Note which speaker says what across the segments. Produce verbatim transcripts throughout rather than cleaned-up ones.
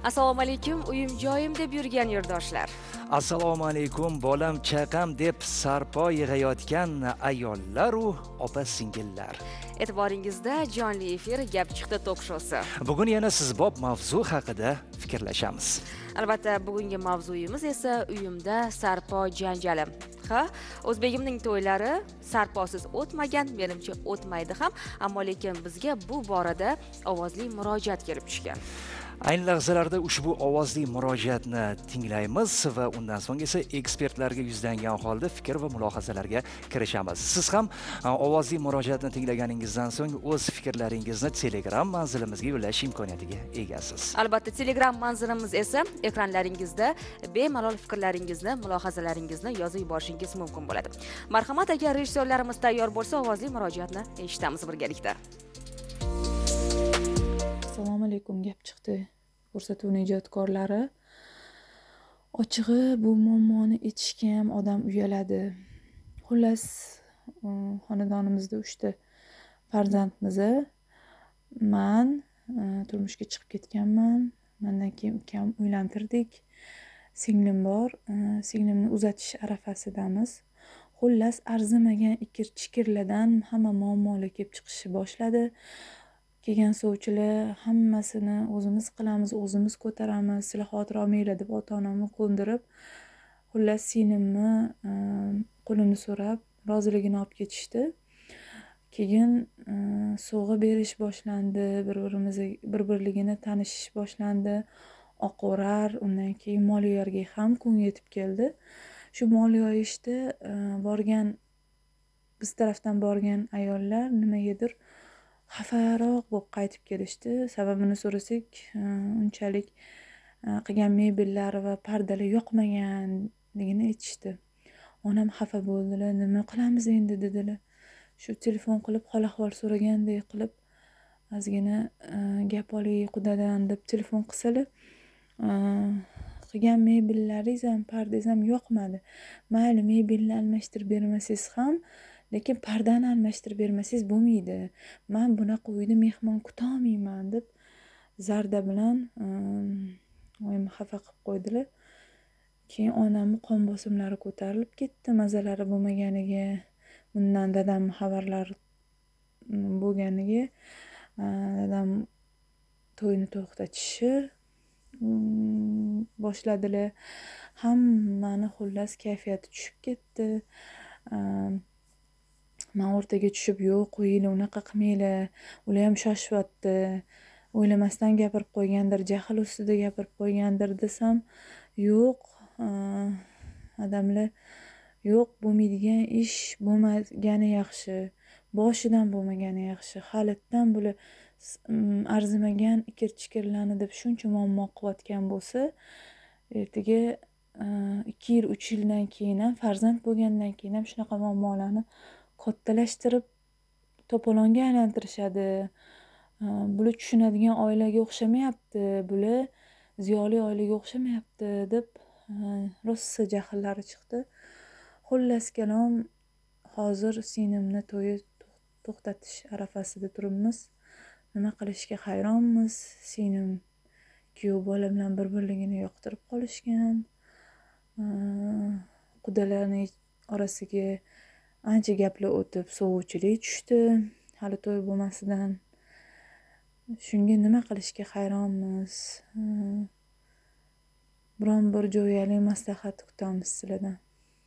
Speaker 1: Assalomu alaykum, uyim joyim deb yurgan yurtdoshlar.
Speaker 2: Assalomu alaykum, bolam chaqam deb sarpo yig'ayotgan ayollar u opa-singillar.
Speaker 1: E'tiboringizda jonli efir Gap chiqdi tok-shousi.
Speaker 2: Bugun yana sizbob mavzu haqida fikrlashamiz.
Speaker 1: Albatta, bugungi mavzuyimiz esa uyimda sarpo janjali. Ha, o'zbegimning to'ylari sarposiz o'tmagan, menimcha o'tmaydi ham, ammo lekin bizga bu borada ovozli murojaat kelib tushgan.
Speaker 2: Ayni lahzalarda ushbu ovozli murojaatni tinglaymiz va undan so'ng esa ekspertlarga yuzlangan holda fikr va mulohazalarga kirishamiz. Siz ham ovozli murojaatni tinglaganingizdan so'ng o'z fikrlaringizni Telegram manzilimizga yo'llash imkoniyatiga egasiz.
Speaker 1: Albatta, Telegram manzilimiz esa ekranlaringizda bemalol fikrlaringizni, mulohazalaringizni yozib yuborishingiz mumkin bo'ladi. Marhamat, agar rejissyorlarimiz tayyor bo'lsa, ovozli murojaatni eshitamiz birgalikda.
Speaker 3: Assalomu alaykum, Gap chiqdi ko'rsatuvining ijodkorlari. Ochig'i, bu muammoni aytishga ham odam uyaladi. Xullas, xonadonimizda uchta farzandmiz. Men turmushga chiqib ketganman. Mendan keyin ukam uylantirdik. Singlim bor. Singlimni uzatish arafasidamiz. Xullas, arzimagan ikir-chikirlardan hamma muammolar kelib chiqishni boshladi. Kelgan sovchilar hammasini o'zimiz qilamiz, o'zimiz ko'taramiz, sizlar xotir olmanglar deb ota-onamni ko'ndirib, xullas singlimni qo'lini so'rab, roziligini olib ketishdi. Keyin sovg'a berish boshlandi, bir-birimizga bir-birligini tanishish boshlandi. Oqo'rar, undan keyin moliyaga ham kun yetib keldi. Shu moliya ishda borgan biz tarafdan borgan ayollar nimagadir xafaroq bo'lib qaytib kelishdi. Sababini so'rasak, unchalik qilgan mebellari va pardalar yoqmaganligini aytishdi. Onam xafa bo'ldilar. Nima qilamiz endi dedilar. Shu telefon qilib hol-ahvol so'ragandek qilib ozgina gap oling qudadan deb telefon qilsalar, qilgan mebellaringiz ham, pardangiz ham yoqmadi. Mayli, mebelni almashtirib bermasangiz ham, lekin pardani almashtirib bermasangiz bo'lmaydi. Men bunaqa uyda mehmon kuta olmayman deb zarda bilan oyimni xafa qilib qo'ydilar. Keyin onamning qon bosimlari ko'tarilib ketdi, mazalari bo'lmaganiga, bundan dadamning xabarlari bo'lganiga, dadam to'yni to'xtatishni boshladilar. Hammani xullas kayfiyati tushib ketdi. Men o'rtaga tushib, yo'q, qo'yinglar, unaqa qilmanglar. Ular ham shoshyapti. O'ylamasdan gapirib qo'ygandir, jahl ustida gapirib qo'ygandir desam, yo'q, odamlar, yo'q, bo'lmaydigan ish bo'lmagani yaxshi. Boshidan bo'lmagani yaxshi. Halitdan bular arzimagan ikir-chikirlarni deb shuncha muammo qilayotgan bo'lsa, ertaga ikki yil, uch yildan keyin ham, farzand bo'lgandan keyin ham shunaqa muammolarni kattalashtirib to'polonga aylantirishadi. Bular tushunadigan oilaga o'xshamayapti, bular ziyoli oilaga o'xshamayapti deb rosa jahllari chiqdi. Xullas kalom, hozir singlimni to'yi to'xtatish arafasida turibmiz. Nima qilishga hayronmiz. Singlim kuyov bola bilan bir-birligini yoqtirib qolishgan. Qudalarning orasiga ancha gaplar o'tib, sovuvchilik tushdi, hali to'y bo'lmasidan. Shunga nima qilishga hayronmiz. Biron bir jo'yali maslahat kutamiz sizlardan.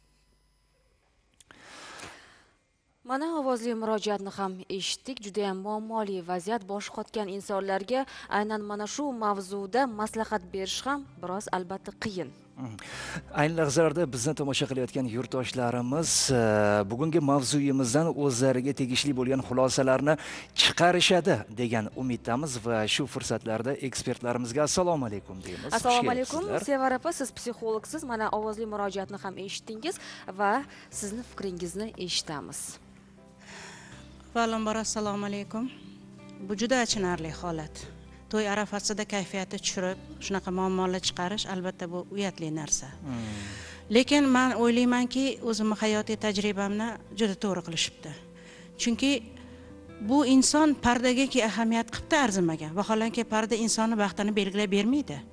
Speaker 1: Mana ovozli murojaatni ham eshitdik. Juda ham muammoli vaziyat bosh qotgan insonlarga aynan mana shu mavzuda maslahat berish ham biroz albatta qiyin.
Speaker 2: Ayni lahzalarda bizni tomosha qilayotgan yurtdoshlarimiz bugungi mavzuyimizdan o'zlariga tegishli bo'lgan xulosalarni chiqarishadi degan umiddamiz va shu fursatlarda ekspertlarimizga assalomu alaykum deymiz.
Speaker 1: Assalomu alaykum. Sevara opa, siz psixologsiz. Mana ovozli murojaatni ham eshitdingiz va sizni fikringizni eshitamiz.
Speaker 4: Avvalambor assalomu alaykum. Bu juda achinarli holat. To'y arafasida kayfiyati tushirib, shunaqa muammolar chiqarish albatta bu uyatli narsa. Hmm. Lekin men o'ylaymanki, o'zimning hayotiy tajribamni juda to'g'ri qilishibdi. Chunki bu inson pardagaki ahamiyat qilibdi arzimagan. Vaholanki parda insonni baxtini belgilab bermaydi.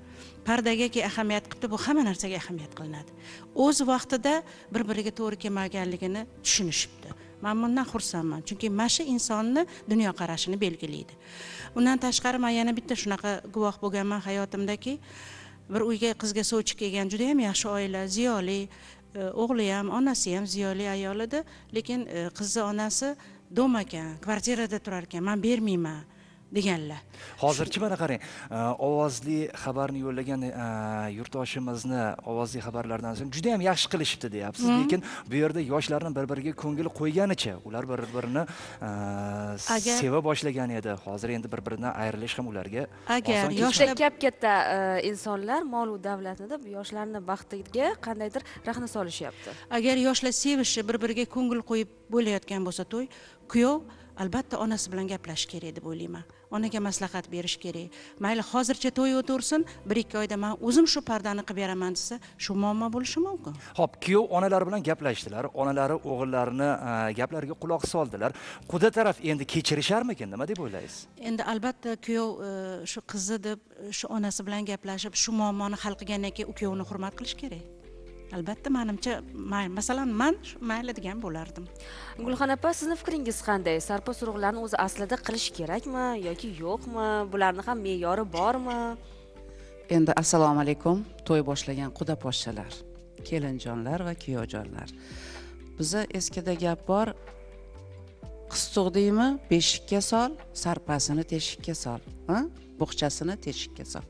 Speaker 4: pardagaki ahamiyat qilibdi, bu hamma narsaga ahamiyat qilinadi. O'z vaqtida bir-biriga to'g'ri kelmaganligini tushunishibdi. Men bundan xursandman, chunki mana shu insonni dunyoqarashini belgilaydi. Undan tashqari men yana bitta shunaqa guvoh bo'lganman hayotimdaki, bir uyga qizga sovchi kelgan juda ham yaxshi oila, ziyoli, o'g'li ham, onasi ham ziyoli ayol edi, lekin qizni onasi dom ekan, kvartirada turar ekan, men bermayman deganlar.
Speaker 2: Hozirchi mana qarang, ovozli xabarni yo'llagan yurtdoshimizni ovozli xabarlardan so'ng juda ham yaxshi qilishibdi deyapsiz, lekin bu yerda yoshlarning bir-biriga ko'ngil qo'yganicha, ular bir-birini seva boshlagan edi. Hozir endi bir-biridan ayrilish ham ularga
Speaker 4: agar
Speaker 1: yoshlar kap-katta insonlar mol va davlatida bu yoshlarning baxtiga qandaydir rahna solishyapti.
Speaker 4: Agar yoshlar sevishi, bir-biriga ko'ngil qo'yib bo'layotgan bo'lsa to'y, kuyov albatta onasi bilan gaplashish kerak deb o'ylayman. Onaga maslahat berish kerak. Mayli hozircha to'y o'tursin, bir ikki oyda men o'zim shu pardani qilib beraman desa, shu muammo bo'lishi mumkin.
Speaker 2: Xo'p, kuyov onalari bilan gaplashdilar, onalari o'g'illarini gaplariga quloq soldilar. Quda taraf endi kechirisharmikin, nima deb o'ylaysiz?
Speaker 4: Endi albatta kuyov shu qizni deb shu onasi bilan gaplashib, shu muammoni hal qilgandan keyin u kuyovni hurmat qilish kerak. Albatta menimcha, masalan, men mayli degan bo'lardim.
Speaker 1: Gulxon opa, sizning fikringiz qanday? Sarpo surug'larni o'zi aslida qilish kerakmi yoki yo'qmi? Bularning ham me'yori bormi?
Speaker 5: Endi assalomu alaykum, to'y boshlagan quda poshshalar, kelinjonlar va kuyovjonlar. Biza eskida gap bor, qiz tug'dingmi, beshikka sol, sarpasini teshikka sol, ha? Bo'xchasini teshikka sol.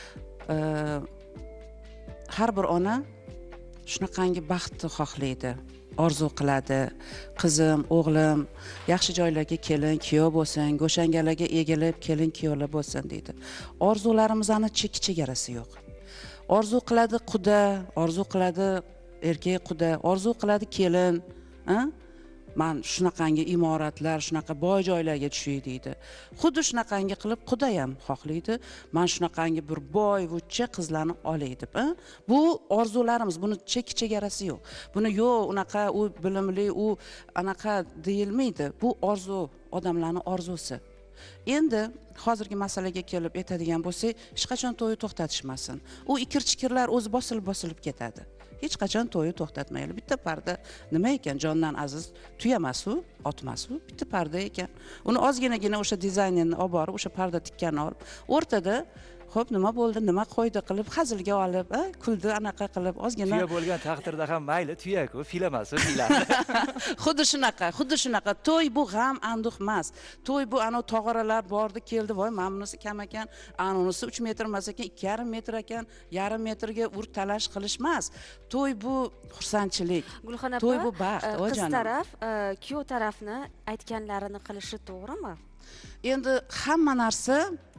Speaker 5: Har bir ona shunaqangi baxtni xohlaydi, orzu qiladi. Qizim, o'g'lim yaxshi joylarga kelin, kuyov bo'lsin, go'shangalarga egilib, kelin kuyovlar bo'lsin deydi. Orzularimizning chek chegarasi yo'q. Orzu qiladi quda, orzu qiladi erkak quda, orzu qiladi kelin, ha? Men shunaqangi imoratlar, shunaqa boy joylarga tushay deydi. Xuddi shunaqangi qilib quda ham xohlaydi. Men shunaqangi bir boy vuchcha qizlarni olay deb, ha? Bu orzularimiz, buni chek chegarasi yo'q. Buni yo'q, unaqa u bilimli, u anaqa deyilmaydi. Bu orzu, odamlarning orzusi. Endi hozirgi masalaga kelib aytadigan bo'lsak, hech qachon to'yni to'xtatishmasin. U ikir-chikirlar o'zi bosilib-bosilib ketadi. Hech qachon to'yni to'xtatmaydi. Bitta parda nima ekan, jondan aziz, tuyamasu, otmasu, bitta parda ekan. Uni ozginagina o'sha dizaynerni olib borib, o'sha parda tikkanni olib, o'rtada xo'p, nima bo'ldi, nima qo'ydi qilib, hazilga olib, kuldi, anaqa qilib, ozgina
Speaker 2: tuya bo'lgan taqdirda ham mayli, tuya-ku, fil emas, fillar.
Speaker 5: Xuddi shunaqa, xuddi shunaqa. To'y bu g'am, anduh emas. To'y bu ana tog'oralar bordi, keldi, voy, men bunisi kam ekan, anunisi uch metr emas ekan, ikki yarim metr ekan, yarim metrga ur talash qilish emas. To'y bu xursandchilik.
Speaker 1: Gulxon opa,
Speaker 5: to'y bu baxt,
Speaker 1: qiz taraf kuyov tarafni aytganlarini qilishi to'g'rimi?
Speaker 5: Endi hamma narsa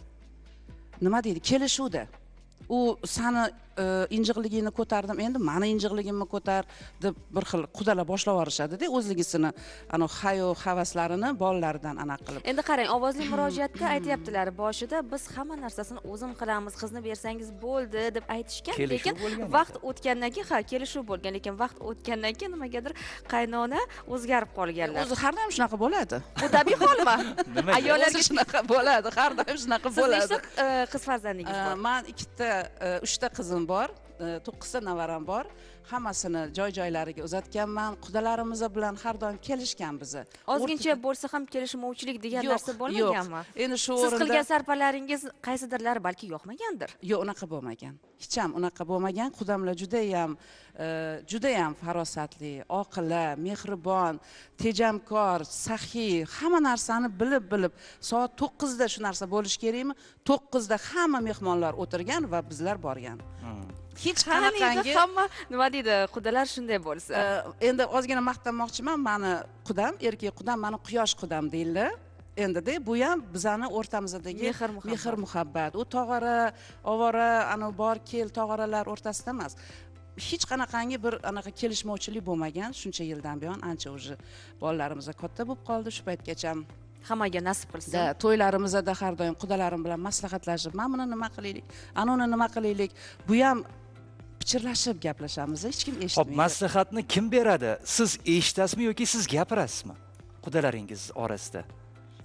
Speaker 5: nima deydi, kelishuvda. U sani injiqligingni ko'tardim, endi meni injiqligimni ko'tar deb bir xil qudalar boshlab yuborishadi-da, o'zligisini, ana hayo havaslarini bolalaridan ana qilib.
Speaker 1: Endi qarang, ovozli murojaatda aytayaptilar, boshida biz hamma narsasini o'zim qilamiz, qizni bersangiz bo'ldi deb aytishgan, lekin vaqt o'tgandan keyin ha, kelishuv bo'lgan, lekin vaqt o'tgandan keyin nimagadir qaynona o'zgarib qolganlar.
Speaker 5: O'zi har doim shunaqa bo'ladi.
Speaker 1: Bu tabiiy holmi? Ayollarga
Speaker 5: shunaqa bo'ladi, har doim shunaqa bo'ladi.
Speaker 1: Siz nechta qiz farzandingiz bor?
Speaker 5: Men ikkita, uchta qizim bor, to'qqizta navaram bor. Hammasini joy-joylariga uzatganman. Qudalarimiz bilan har doim kelishgan bizni.
Speaker 1: Ozgincha bo'lsa ham kelishmovchilik degan narsa bo'lmaganmi?
Speaker 5: Endi shu
Speaker 1: o'rinda siz
Speaker 5: o'rinda
Speaker 1: qilgan sarpalaringiz qaysidirlari balki yoqmagandir.
Speaker 5: Yo'q, unaqa bo'lmagan. Hech ham unaqa bo'lmagan. Qudamlar juda ham juda ham farosatli, oqila, mehribon, tejamkor, saxiy, hamma narsani bilib-bilib, soat to'qqizda shu narsa bo'lish kerakmi? to'qqizda hamma mehmonlar o'tirgan va bizlar borgan. Hech qanaqangi
Speaker 1: hamma nima deydi, qudalar shunday bo'lsa.
Speaker 5: Endi ozgina maqtanmoqchiman, meni qudam, erkak qudam, meni quyosh qudam deydilar. Endi-da bu ham bizani o'rtamizdagi mehr muhabbat. U tog'ora, ovora, ana bor kel tog'oralar o'rtasida emas. Hech qanaqangi bir anaqa kelishmovchilik bo'lmagan. Shuncha yildan buyon ancha o'zi bolalarimiz katta bo'lib qoldi, shu paytgacha
Speaker 1: hammaga nasib qilsin.
Speaker 5: Da, to'ylarimizda har doim qudalarim bilan maslahatlashib, "Men buni nima qilaylik? Ana uni nima qilaylik?" Bu ham pichirlashib gaplashamiz, hech kim eshitmaydi.
Speaker 2: Xo'p, maslahatni kim beradi? Siz eshitasizmi yoki siz gapirasizmi? Qudalaringiz orasida.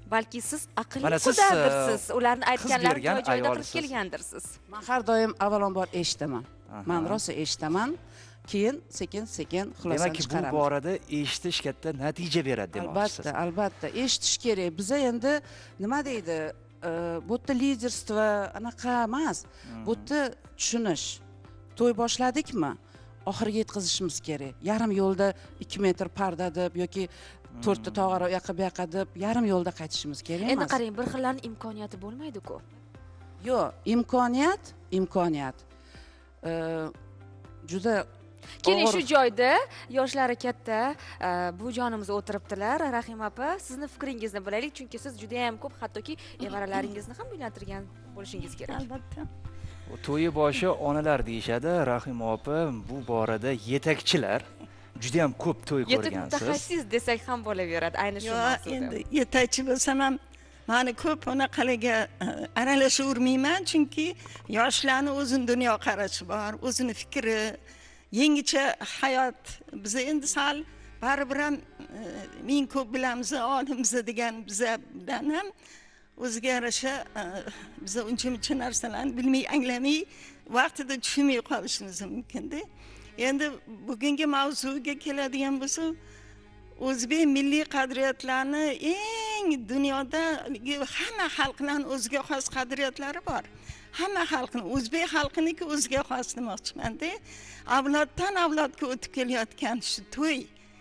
Speaker 1: balki siz aqlli
Speaker 2: Mana siz,
Speaker 1: qudadirsiz,
Speaker 2: e,
Speaker 1: ularni aytganlarini
Speaker 2: bergan
Speaker 1: joy joyida qilib
Speaker 2: ayolsiz.
Speaker 1: kelgandirsiz.
Speaker 5: man har doim avvalambor eshitaman.
Speaker 2: Aha.
Speaker 5: Man rosa eshitaman, keyin sekin sekin xulosani
Speaker 2: Demak, bu
Speaker 5: chiqaraman.
Speaker 2: borada eshitish katta natija beradi demoqchisiz.
Speaker 5: Albatta, albatta, eshitish kerak. Biza endi nima deydi, e, bu yerda liderstvo anaqa emas. Bu yerda tushunish. To'y boshladikmi? Oxiriga yetkazishimiz kerak. Yarim yo'lda ikki metr parda deb yoki to'rtta tog'ora u yoqqa bu yoqqa deb yarim yo'lda qaytishimiz kerak emas.
Speaker 1: Endi qarang, bir xillarning imkoniyati bo'lmaydi-ku.
Speaker 5: Yo'q, imkoniyat, imkoniyat. E, juda
Speaker 1: Keling,
Speaker 5: og'ir-
Speaker 1: shu joyda yoshlari katta e, bujonimiz o'tiribdilar. Rahima opa, sizni fikringizni bilaylik, chunki siz juda ham ko'p, hattoki evaralaringizni ham uylantirgan bo'lishingiz kerak.
Speaker 6: Albatta.
Speaker 2: To'yi boshi onalar deyishadi. Rahima opa bu borada yetakchilar. Juda ham ko'p to'y
Speaker 1: Yetuk
Speaker 2: ko'rgansiz.
Speaker 1: mutaxassis desak ham bo'laveradi, ayni shu
Speaker 6: Yo,
Speaker 1: mavzuda.
Speaker 6: endi yetakchi bo'lsam ham mani ko'p unaqalarga aralashavermayman, chunki yoshlarni o'zini dunyoqarashi bor, o'zini fikri, yangicha hayot. Biz endi sal baribir ham ming ko'p bilamiz, olimiz degan biza bilan ham o'ziga yarasha biza uncha-muncha narsalarni bilmay, anglamay, vaqtida tushunmay qolishimiz mumkin-da. Endi bugungi mavzuga keladigan bo'lsak, o'zbek milliy qadriyatlarini eng dunyoda hamma xalqlarning o'ziga xos qadriyatlari bor. Hamma xalqning, o'zbek xalqiniki o'ziga xos demoqchiman-da. Avloddan avlodga o'tib kelayotgan shu to'y,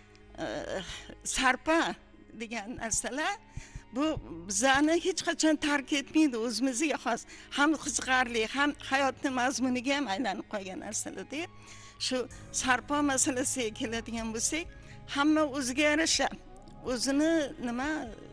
Speaker 6: sarpa degan narsalar bu bizani hech qachon tark etmaydi, o'zimizga xos. Ham qiziqarli, ham hayotning mazmuniga ham aylanib qolgan narsalar-da. Shu sarpo masalasiga keladigan bo'lsak, hamma o'ziga yarasha, o'zini nima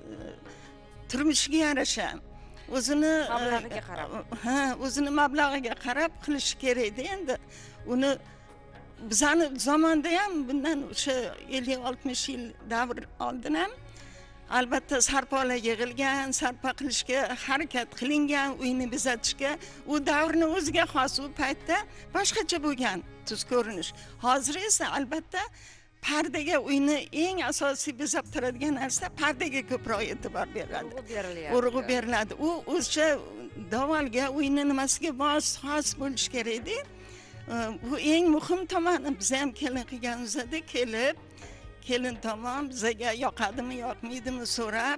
Speaker 6: turmushiga yarasha, o'zini
Speaker 1: Mablag'iga qarab.
Speaker 6: ha, o'zini mablag'iga qarab qilishi kerak-da. Endi uni bizani zamonda ham bundan o'sha ellik oltmish yil davr oldin ham albatta sarpolar yig'ilgan, sarpo qilishga harakat qilingan, uyni bezatishga. U davrni o'ziga xos, u paytda boshqacha bo'lgan tuz ko'rinish. Hozir esa albatta pardaga, uyni eng asosiy bezab turadigan narsa pardaga ko'proq e'tibor beriladi.
Speaker 1: Urg'u berilyapti.
Speaker 6: Urg'u beriladi. U o'sha davolga, uyni nimasiga xos xos bo'lish kerak-da. Bu eng muhim tomoni. Biz ham kelin qilganimizda kelib, kelin tomon bizga yoqadimi, yoqmaydimi so'rab,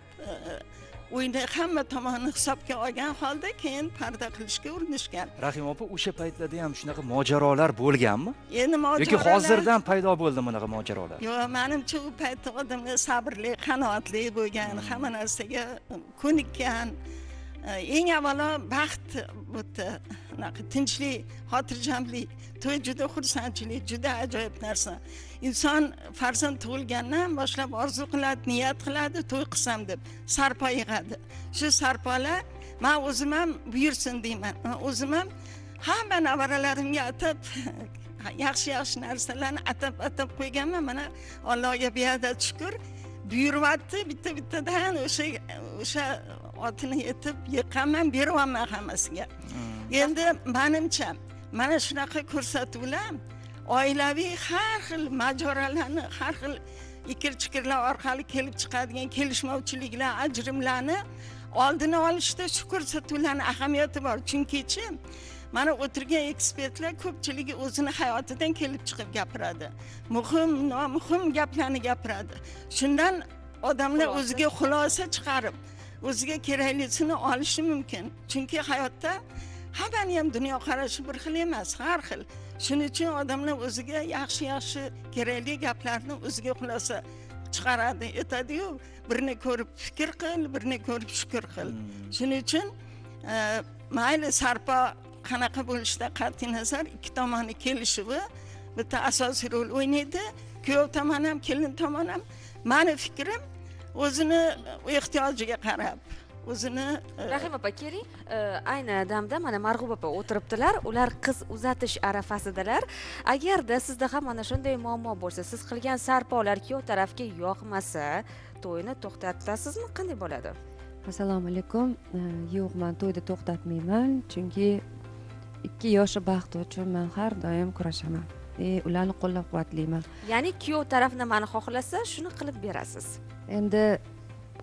Speaker 6: uyni hamma tomonni hisobga olgan holda keyin parda qilishga urinishgan.
Speaker 2: Rahima opa, o'sha paytlarda ham shunaqa mojarolar bo'lganmi?
Speaker 6: Endi mojarolar
Speaker 2: yoki hozirdan paydo bo'ldimi bunaqa mojarolar?
Speaker 6: Yo'q, menimcha u paytda odamlar sabrli, qanoatli bo'lgan, hamma narsaga ko'nikkan. Eng avvalo baxt o'tdi, unaqa tinchlik, xotirjamlik, to'y juda xursandchilik, juda ajoyib narsa. Inson farzand tug'ilgandan boshlab orzu qiladi, niyat qiladi, to'y qilsam deb, sarpo yig'adi. Shu sarpolar men o'zim ham buyursin deyman. O'zim ham hamma nevaralarimga atab yaxshi-yaxshi narsalarni atab-atab qo'yganman. Mana Allohga beadad shukr, buyuryapti, bitta-bittadan o'sha o'sha otini yetib yiqqanman, beryapman hammasiga. Endi menimcha mana shunaqa ko'rsatuvlar oilaviy har xil majoralarni, har xil ikir-chikirlar orqali kelib chiqadigan kelishmovchiliklar, ajrimlarni oldini olishda shu ko'rsatuvlarning ahamiyati bor. Chunki-chi, mana o'tirgan ekspertlar ko'pchiligi o'zini hayotidan kelib chiqib gapiradi. Muhim, nomuhim gaplarni gapiradi. Shundan odamlar o'ziga xulosa chiqarib, o'ziga keraklisini olishi mumkin. Chunki hayotda hammaning ham dunyoqarashi bir xil emas, har xil. Shuning uchun odamlar o'ziga yaxshi-yaxshi kerakli gaplarni o'ziga xulosa chiqaradi, aytadi-yu, birini ko'rib fikr qil, birini ko'rib shukr qil. Shuning uchun mayli sarpo qanaqa bo'lishda qat'iy nazar ikki tomonni kelishuvi bitta asosiy rol o'ynaydi. Kuyov tomon ham, kelin tomon ham. Meni fikrim o'zini ehtiyojiga qarab, o'zini
Speaker 1: Rahima opa, keling, ayni damda mana Marg'ub opa o'tiribdilar. Ular qiz uzatish arafasidalar. Agarda sizda ham mana shunday muammo bo'lsa, siz qilgan sarpolar kuyov tarafga yoqmasa, to'yni to'xtatasizmi? Qanday bo'ladi?
Speaker 7: Assalomu alaykum. Yo'q, men to'yni to'xtatmayman, chunki ikki yoshi baxt uchun men har doim kurashaman. E, ularni qo'llab-quvvatlayman.
Speaker 1: Ya'ni kuyov taraf nimani xohlasa, shuni qilib berasiz.
Speaker 7: Endi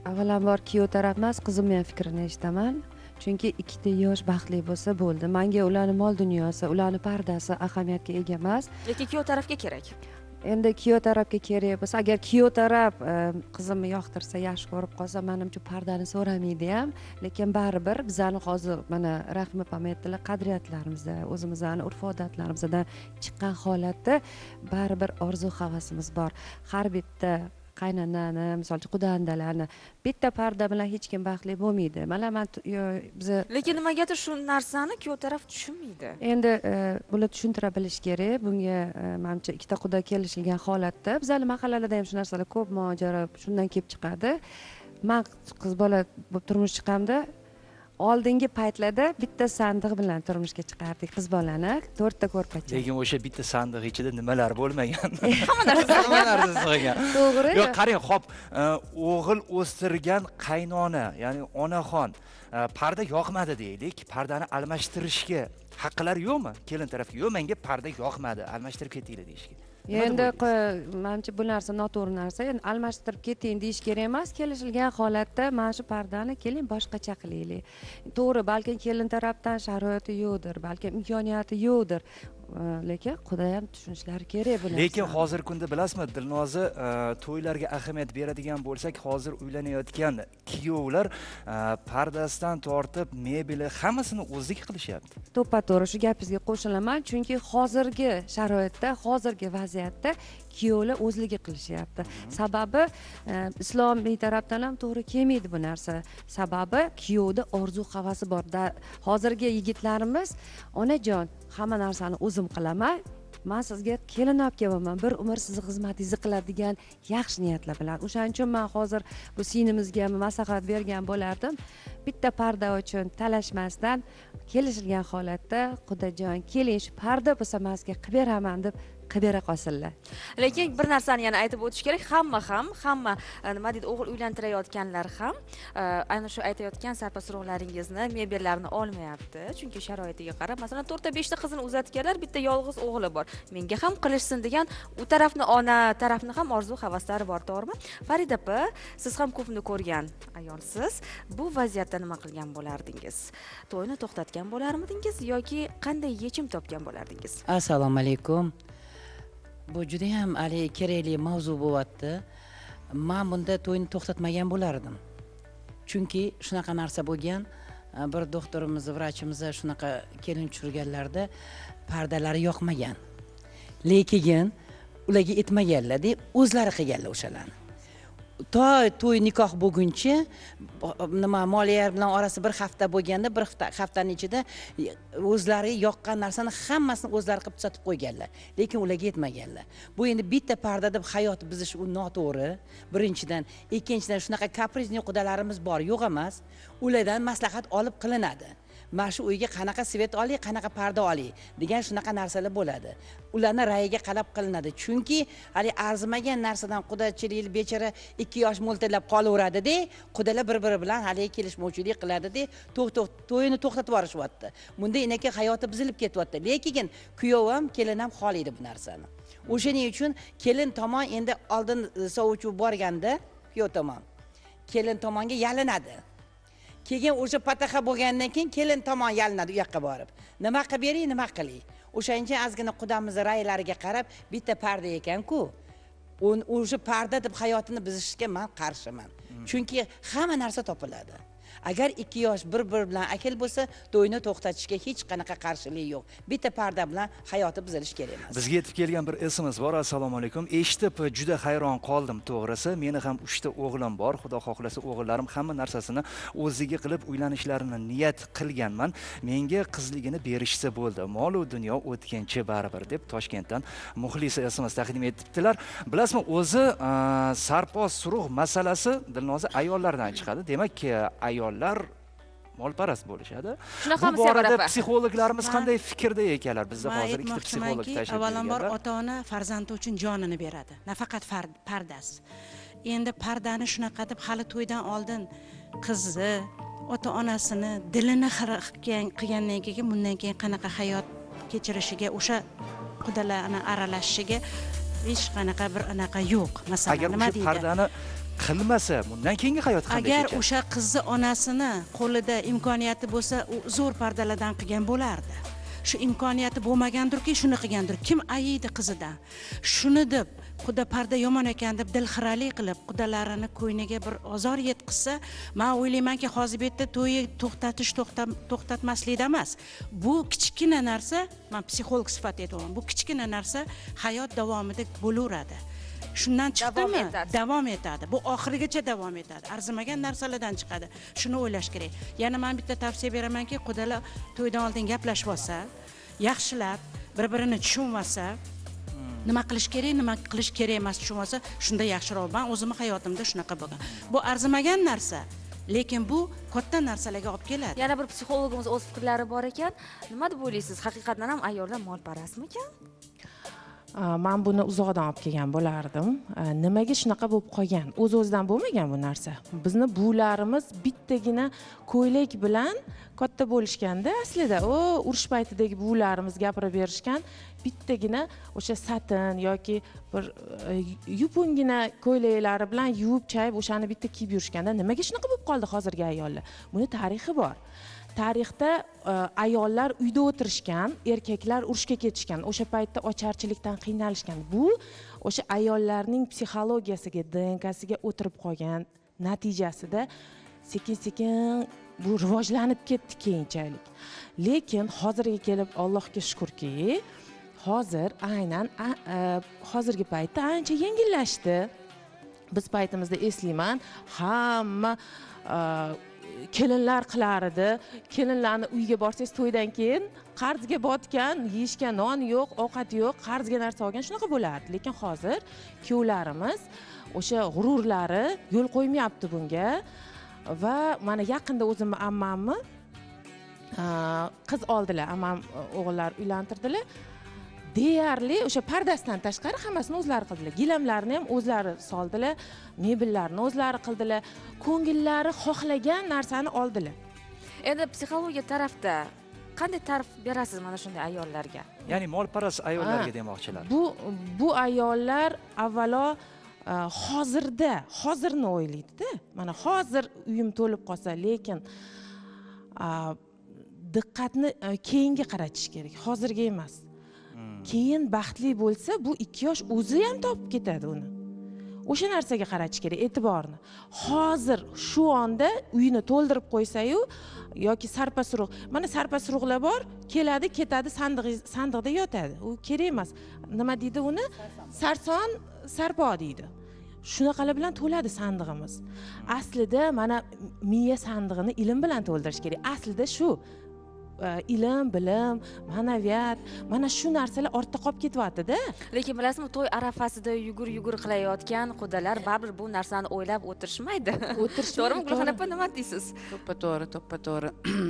Speaker 7: avvalambor kuyov taraf emas, qizimni ham fikrini eshitaman. Chunki ikkita yosh baxtli bo'lsa bo'ldi. Menga ularning mol dunyosi, ularning pardasi ahamiyatga ega emas.
Speaker 1: Lekin kuyov tarafga kerak.
Speaker 7: Endi kuyov tarafga kerak bo'lsa, agar kuyov taraf qizimni yoqtirsa, yaxshi ko'rib qolsa, menimcha pardani so'ramaydi ham, lekin baribir bizani hozir mana Rahim opam aytdilar, qadriyatlarimizda, o'zimizning urf-odatlarimizdan chiqqan holatda baribir orzu havasimiz bor. Har bitta qaynonani, misolchi qudandalarni bitta parda bilan hech kim baxtli bo'lmaydi. Mana men biz
Speaker 1: Lekin nimagadir shu narsani kuyov taraf tushunmaydi.
Speaker 7: Endi bular tushuntira bilish kerak. Bunga menimcha ikkita quda kelishilgan holatda bizlar mahallalarda ham shu narsalar ko'p mojaro shundan kelib chiqadi. Men qiz bola bo'lib turmush chiqamda oldingi paytlarda bitta sandiq bilan turmushga chiqardik qiz bolani, to'rtta ko'rpacha.
Speaker 2: Lekin o'sha bitta sandiq ichida nimalar bo'lmagan.
Speaker 1: Hamma narsa
Speaker 2: Hamma narsa sig'gan.
Speaker 7: To'g'ri.
Speaker 2: Yo'q, qarang, hop, o'g'il o'stirgan qaynona, ya'ni onaxon parda yoqmadi deylik, pardani almashtirishga haqqilari yo'qmi? Kelin tarafga, yo'q, menga parda yoqmadi, almashtirib ketinglar deyishga.
Speaker 7: Endi menimcha bu narsa noto'g'ri narsa. Endi almashtirib keting deyish kerak emas. Kelishilgan holatda mana shu pardani keling boshqacha qilaylik. To'g'ri, balki kelin tarafdan sharoiti yo'qdir, balki imkoniyati yo'qdir. Lekin quda ham tushunishlari kerak bu narsani.
Speaker 2: Lekin hozirgi kunda bilasizmi, Dilnoza, to'ylarga ahamiyat beradigan bo'lsak, hozir uylanayotgan kuyovlar pardasidan tortib mebeli hammasini o'zligi qilishyapti.
Speaker 7: To'ppa-to'g'ri shu gapingizga qo'shilaman, chunki hozirgi sharoitda, hozirgi vaziyatda kuyovlar o'zligi qilishyapti. Sababi islomiy tarafdan ham to'g'ri kelmaydi bu narsa. Sababi kuyovda orzu havasi bor. Hozirgi yigitlarimiz, onajon, hamma narsani o'zim qilaman. Men sizga kelin olib kelaman, bir umr sizni xizmatingizni qiladigan yaxshi niyatlar bilan. O'shaning uchun men hozir bu sinimizga maslahat bergan bo'lardim. Bitta parda uchun talashmasdan kelishilgan holatda, xudojon, keling shu parda bo'lsa men sizga qilib beraman deb qilib bera qolsinlar.
Speaker 1: Lekin bir narsani yana aytib o'tish kerak, hamma ham, hamma nima deydi, o'g'il uylantirayotganlar ham ayni shu aytayotgan sarpa-surug'laringizni, mebellarni olmayapti. Chunki sharoitiga qarab, masalan, to'rtta beshta qizini uzatganlar, bitta yolg'iz o'g'li bor. Menga ham qilishsin degan u tarafni, ona tarafni ham orzu havaslari bor, to'g'rimi? Farida opa, siz ham ko'pni ko'rgan ayolsiz. Bu vaziyatda nima qilgan bo'lardingiz? To'yni to'xtatgan bo'larmidingiz yoki qanday yechim topgan bo'lardingiz?
Speaker 8: Assalomu alaykum. Bu juda ham ali kerakli mavzu bo'lyapti. Men bunda to'yni to'xtatmagan bo'lardim. Chunki shunaqa narsa bo'lgan, bir doktorimiz, vrachimiz shunaqa kelin tushirganlarda pardalari yoqmagan. Lekin ularga aytmaganlar deb o'zlari qilganlar o'shalarni. To to'y nikoh bo'lguncha nima moliyalar bilan orasi bir hafta bo'lganda, bir haftaning ichida o'zlari yoqqan narsani hammasini o'zlari qilib sotib qo'yganlar. Lekin ularga yetmaganlar. Bu endi bitta parda deb hayot buzish u noto'g'ri. Birinchidan, ikkinchidan shunaqa kaprizli qudalarimiz bor, yo'q emas. Ulardan maslahat olib qilinadi. Mana shu uyga qanaqa svet oling, qanaqa parda oling degan shunaqa narsalar bo'ladi. Ularni rayiga qarab qilinadi. Chunki hali arzimagan narsadan qudachilik bechara ikki yosh mo'ltallab qolaveradi-da, qudalar bir-biri bilan hali kelishmovchilik qiladi-da, to'yini to'xtatib yuborishyapti. Bunda inaki hayoti buzilib ketyapti. Lekin kuyov ham, kelin ham xohlaydi bu narsani. O'shaning uchun kelin tomon endi oldin sovuvchi borganda, kuyov tomon kelin tomonga yalinadi. Keyin o'sha pataxa bo'lgandan keyin kelin tomon yalinadi u yoqqa borib. Nima qilib bering, nima qiling. O'shancha ozgina qudamiz raylariga qarab bitta parda ekan-ku. O'sha parda deb hayotini buzishga men qarshiman. Chunki hamma narsa topiladi. Agar ikki yosh bir-bir bilan akil bo'lsa, to'yni to'xtatishga hech qanaqa qarshilik yo'q. Bitta parda bilan hayoti buzilish kerak emas.
Speaker 2: Bizga yetib kelgan bir S M S bor. Assalomu alaykum. Eshitib juda hayron qoldim, to'g'risi. Meni ham uchta o'g'lim bor. Xudo xohlasa o'g'illarim hamma narsasini o'ziga qilib uylanishlarini niyat qilganman. Menga qizligini berishsa bo'ldi. Mol va dunyo o'tkinchi baribir deb Toshkentdan muxlisi S M S taqdim etibdilar. Bilasizmi, o'zi sarpo surug' masalasi Dilnoza ayollardan chiqadi. Demak, ayol molparast bo'lishadi.
Speaker 1: Shunaqa
Speaker 2: Bu borada psixologlarimiz qanday fikrda ekanlar? Bizda hozir ikkita psixolog tashrif buyurganlar.
Speaker 4: Avvalambor ota-ona farzandi uchun jonini beradi. Nafaqat pardasi. Endi pardani shunaqa deb hali to'ydan oldin qizni, ota-onasini dilini qilgandan keyin bundan keyin qanaqa hayot kechirishiga, o'sha qudalarni aralashishiga hech qanaqa bir anaqa yo'q. Masalan,
Speaker 2: agar
Speaker 4: nima
Speaker 2: o'sha
Speaker 4: deydi?
Speaker 2: pardani qilmasa bundan keyingi hayot qanday
Speaker 4: agar
Speaker 2: kechadi?
Speaker 4: o'sha qizni onasini qo'lida imkoniyati bo'lsa u zo'r pardalardan qilgan bo'lardi. Shu imkoniyati bo'lmagandirki shuni qilgandir. Kim ayiydi qizidan? Shuni deb quda parda yomon ekan deb dilxiralik qilib qudalarini ko'yniga bir ozor yetkazsa, men o'ylaymanki hozir bu yerda to'yi to'xtatish to'xtatmaslikda emas. Bu kichkina narsa, men psixolog sifatida aytaman. Bu kichkina narsa hayot davomida bo'laveradi. Shundan chiqdimi? Davom etadi. Bu oxirigacha davom etadi. Arzimagan narsalardan chiqadi. Shuni o'ylash kerak. Yana men bitta tavsiya beramanki, qudalar to'ydan oldin gaplashib olsa, yaxshilab, bir-birini tushunib olsa, nima qilish kerak, nima qilish kerak emas tushunib olsa, shunda yaxshiroq. Men o'zimning hayotimda shunaqa bo'lgan. Bu arzimagan narsa, lekin bu katta narsalarga olib keladi.
Speaker 1: Yana bir psixologimiz o'z fikrlari bor ekan. Nima deb o'ylaysiz? Haqiqatan ham ayollar molparastmikan?
Speaker 9: Men buni uzoqdan olib kelgan bo'lardim. Nimaga shunaqa bo'lib qolgan? O'z-o'zidan bo'lmagan bu narsa. Bizni bularimiz bittagina ko'ylak bilan katta bo'lishganda, aslida o urush paytidagi bularimiz gapirib berishgan, bittagina o'sha satin yoki bir yupungina ko'ylaklari bilan yuvib chayib o'shani bitta kiyib yurishganda, nimaga shunaqa bo'lib qoldi hozirgi ayollar? Buni tarixi bor. Tarixda ayollar uyda o'tirishgan, erkaklar urushga ketishgan. O'sha paytda ocharchilikdan qiynalishgan. Bu o'sha ayollarning psixologiyasiga, D N Kasiga o'tirib qolgan natijasida sekin-sekin bu rivojlanib ketdi keyinchalik. Lekin hozirga kelib Allohga shukrki, hozir aynan hozirgi paytda ancha yengillashdi. Biz paytimizda eslayman, hamma kelinlar qilar edi. Kelinlarni uyga borsangiz to'ydan keyin qarzga botgan, yeyishga non yo'q, ovqat yo'q, qarzga narsa olgan shunaqa bo'lardi. Lekin hozir kuyovlarimiz o'sha g'ururlari yo'l qo'ymayapti bunga. Va mana yaqinda o'zimni ammamni qiz oldilar, ammam o'g'illar uylantirdilar. Deyarli o'sha pardasidan tashqari hammasini o'zlari qildilar. Gilamlarni ham o'zlari soldilar, mebellarni o'zlari qildilar. Ko'ngillari xohlagan narsani oldilar.
Speaker 1: Endi psixologiya tarafda qanday ta'rif berasiz mana shunday ayollarga?
Speaker 2: Ya'ni molparast ayollarga demoqchilar.
Speaker 9: Bu bu ayollar avvalo hozirda, hozirni o'ylaydi-da. Mana hozir uyim to'lib qolsa, lekin diqqatni keyinga qaratish kerak, hozirga emas. Keyin baxtli bo'lsa, bu ikki yosh o'zi ham topib ketadi uni. O'sha narsaga qaratish kerak, e'tiborni. Hozir shu onda uyini to'ldirib qo'ysa-yu yoki sarpasuruq. Mana sarpasuruqlar bor, keladi, ketadi, sandiq sandiqda yotadi. U kerak emas. Nima deydi uni? Sarson, sarpo deydi. Shunaqalar bilan to'ladi sandig'imiz. Aslida mana miya sandig'ini ilm bilan to'ldirish kerak. Aslida shu ilm, bilim, ma'naviyat, mana shu narsalar ortda qolib ketyapti-da.
Speaker 1: Lekin bilasizmi, to'y arafasida yugur-yugur qilayotgan qudalar baribir bu narsani o'ylab o'tirishmaydi. To'g'rimi, Gulxan opa, nima deysiz?
Speaker 5: To'ppa-to'g'ri, to'ppa-to'g'ri.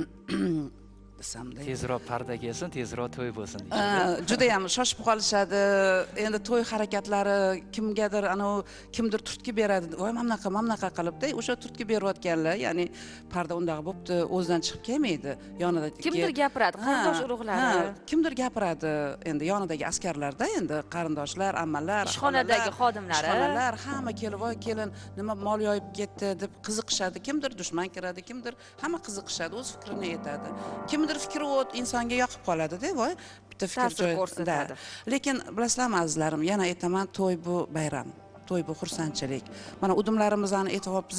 Speaker 5: Desamda.
Speaker 2: Tezroq parda kelsin, tezroq to'y bo'lsin deyishadi.
Speaker 5: Juda ham shoshib qolishadi. Endi to'y harakatlari kimgadir ana kimdir turtki beradi. Voy, mana bunaqa, mana bunaqa qilibdi. O'sha turtki berayotganlar, ya'ni parda undaqa bo'pti, o'zidan chiqib kelmaydi. Yonida
Speaker 1: kimdir gapiradi, qarindosh urug'lari.
Speaker 5: Kimdir gapiradi. Endi yonidagi askarlarda, endi qarindoshlar, ammalar,
Speaker 1: ishxonadagi xodimlari,
Speaker 5: ishxonalar hamma kelib, voy kelin, nima mol yoyib ketdi deb qiziqishadi. Kimdir dushman kiradi, kimdir hamma qiziqishadi, o'z fikrini aytadi. Kimdir fikri o't insonga yoqib qoladi-da, voy, bitta fikr joy ko'rsatadi. Lekin bilasizlarmi azizlarim, yana aytaman, to'y bu bayram, to'y bu xursandchilik. Mana udumlarimizni aytyapmiz,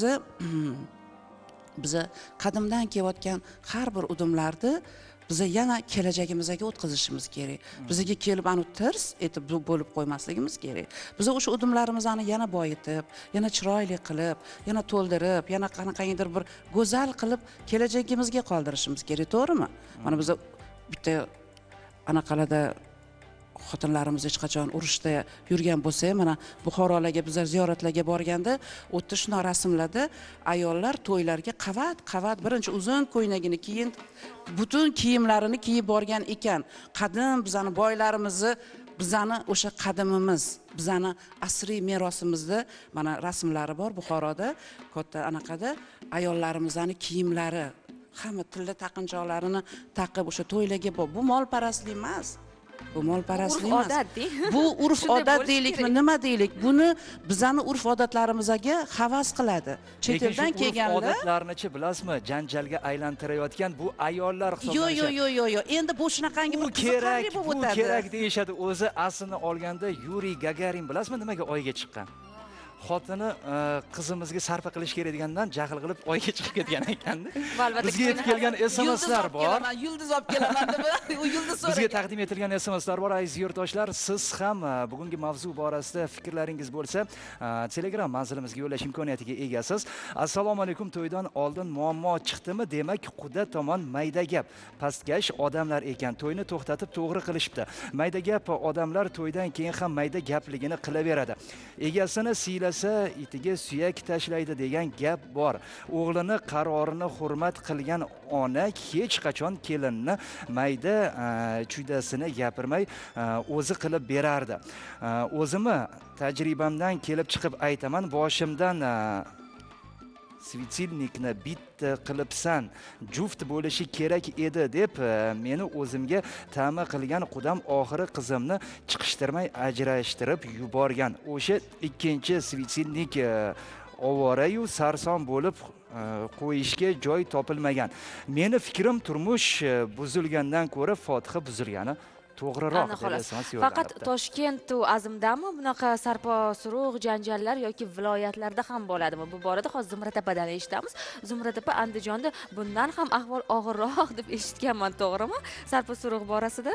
Speaker 5: biz qadimdan kelayotgan har bir udumlarni biz yana kelajagimizga o'tkazishimiz kerak. Bizga kelib anu tirs etib bo'lib qo'ymasligimiz kerak. Biz o'sha udumlarimizni yana boyitib, yana chiroyli qilib, yana to'ldirib, yana qanaqangidir bir go'zal qilib kelajagimizga qoldirishimiz kerak, to'g'rimi? Mana biz bitta anaqalarda xotinlarimiz hech qachon urushda yurgan bo'lsa, mana Buxorolarga bizlar ziyoratlarga borganda, o'tda shuna rasmlarda ayollar to'ylarga qavat-qavat birinchi uzun ko'ynagini keyin butun kiyimlarini kiyib borgan ekan. Qadim bizani boylarimizni, bizani o'sha qadimimiz, bizani asriy merosimizda mana rasmlari bor Buxoroda, katta anaqada ayollarimizning kiyimlari, hamma tilla taqinchoqlarini taqib o'sha to'ylarga bor. Bu molparastlik emas. bu molparastlik
Speaker 1: Urf
Speaker 5: emas.
Speaker 1: odat deng.
Speaker 5: Bu urf
Speaker 1: Shunday
Speaker 5: odat
Speaker 1: bo'lishi
Speaker 5: deylikmi,
Speaker 1: kerak.
Speaker 5: nima deylik? Buni bizani urf odatlarimizga havas qiladi. Chet
Speaker 2: Lekin shu
Speaker 5: eldan
Speaker 2: urf
Speaker 5: kelganlar
Speaker 2: odatlarni-chi bilasizmi? Janjalga aylantirayotgan bu ayollar
Speaker 5: Yo
Speaker 2: hisoblanadi.
Speaker 5: yo yo yo yo, endi bu shunaqangi
Speaker 2: Bu
Speaker 5: bir
Speaker 2: kerak,
Speaker 5: qiziqarli bo'lib
Speaker 2: bu
Speaker 5: o'tadi.
Speaker 2: kerak deyishadi. O'zi aslini olganda Yuriy Gagarin bilasizmi nimaga oyga chiqqan? Xotini e, qizimizga sarfa qilish kerak degandan jahl qilib oyga chiqib ketgan ekanda.
Speaker 1: Albatta,
Speaker 2: Bizga yetib kelgan S M S'lar bor.
Speaker 5: Yulduz olib kelaman deb, u yulduz
Speaker 2: Bizga
Speaker 5: so'ragan.
Speaker 2: taqdim etilgan S M S'lar bor aziz yurtdoshlar. Siz ham e, bugungi mavzu borasida fikrlaringiz bo'lsa, e, Telegram manzilimizga yo'llash imkoniyatiga egasiz. Assalomu alaykum, to'ydan oldin muammo chiqdimi? Demak, quda tomon mayda gap. Pastkash odamlar ekan, to'yni to'xtatib to'g'ri qilishibdi. Mayda gap odamlar to'ydan keyin ham mayda gapligini qilaveradi. Egasini siyla itiga suyak tashlaydi degan gap bor. O'g'lini qarorini hurmat qilgan ona hech qachon kelinni mayda chuydasini gapirmay o'zi qilib berardi. O'zimni tajribamdan kelib chiqib aytaman, boshimdan svetsilnikni bitta qilibsan, juft bo'lishi kerak edi deb meni o'zimga ta'ma qilgan qudam oxiri qizimni chiqishtirmay ajrashtirib yuborgan. O'sha ikkinchi svetsilnik ovora-yu sarson bo'lib qo'yishga joy topilmagan. Meni fikrim, turmush buzilgandan ko'ra Fotiha buzilgani to'g'riroq deb esamas yo'llanibdi.
Speaker 1: Faqat Toshkent va Azimdami bunaqa sarpo suruq janjallar yoki viloyatlarda ham bo'ladimi? Bu borada hozir Zumratepadan eshitamiz. Zumratepa Andijonda bundan ham ahvol og'irroq deb eshitganman, to'g'rimi? Sarpo suruq borasida.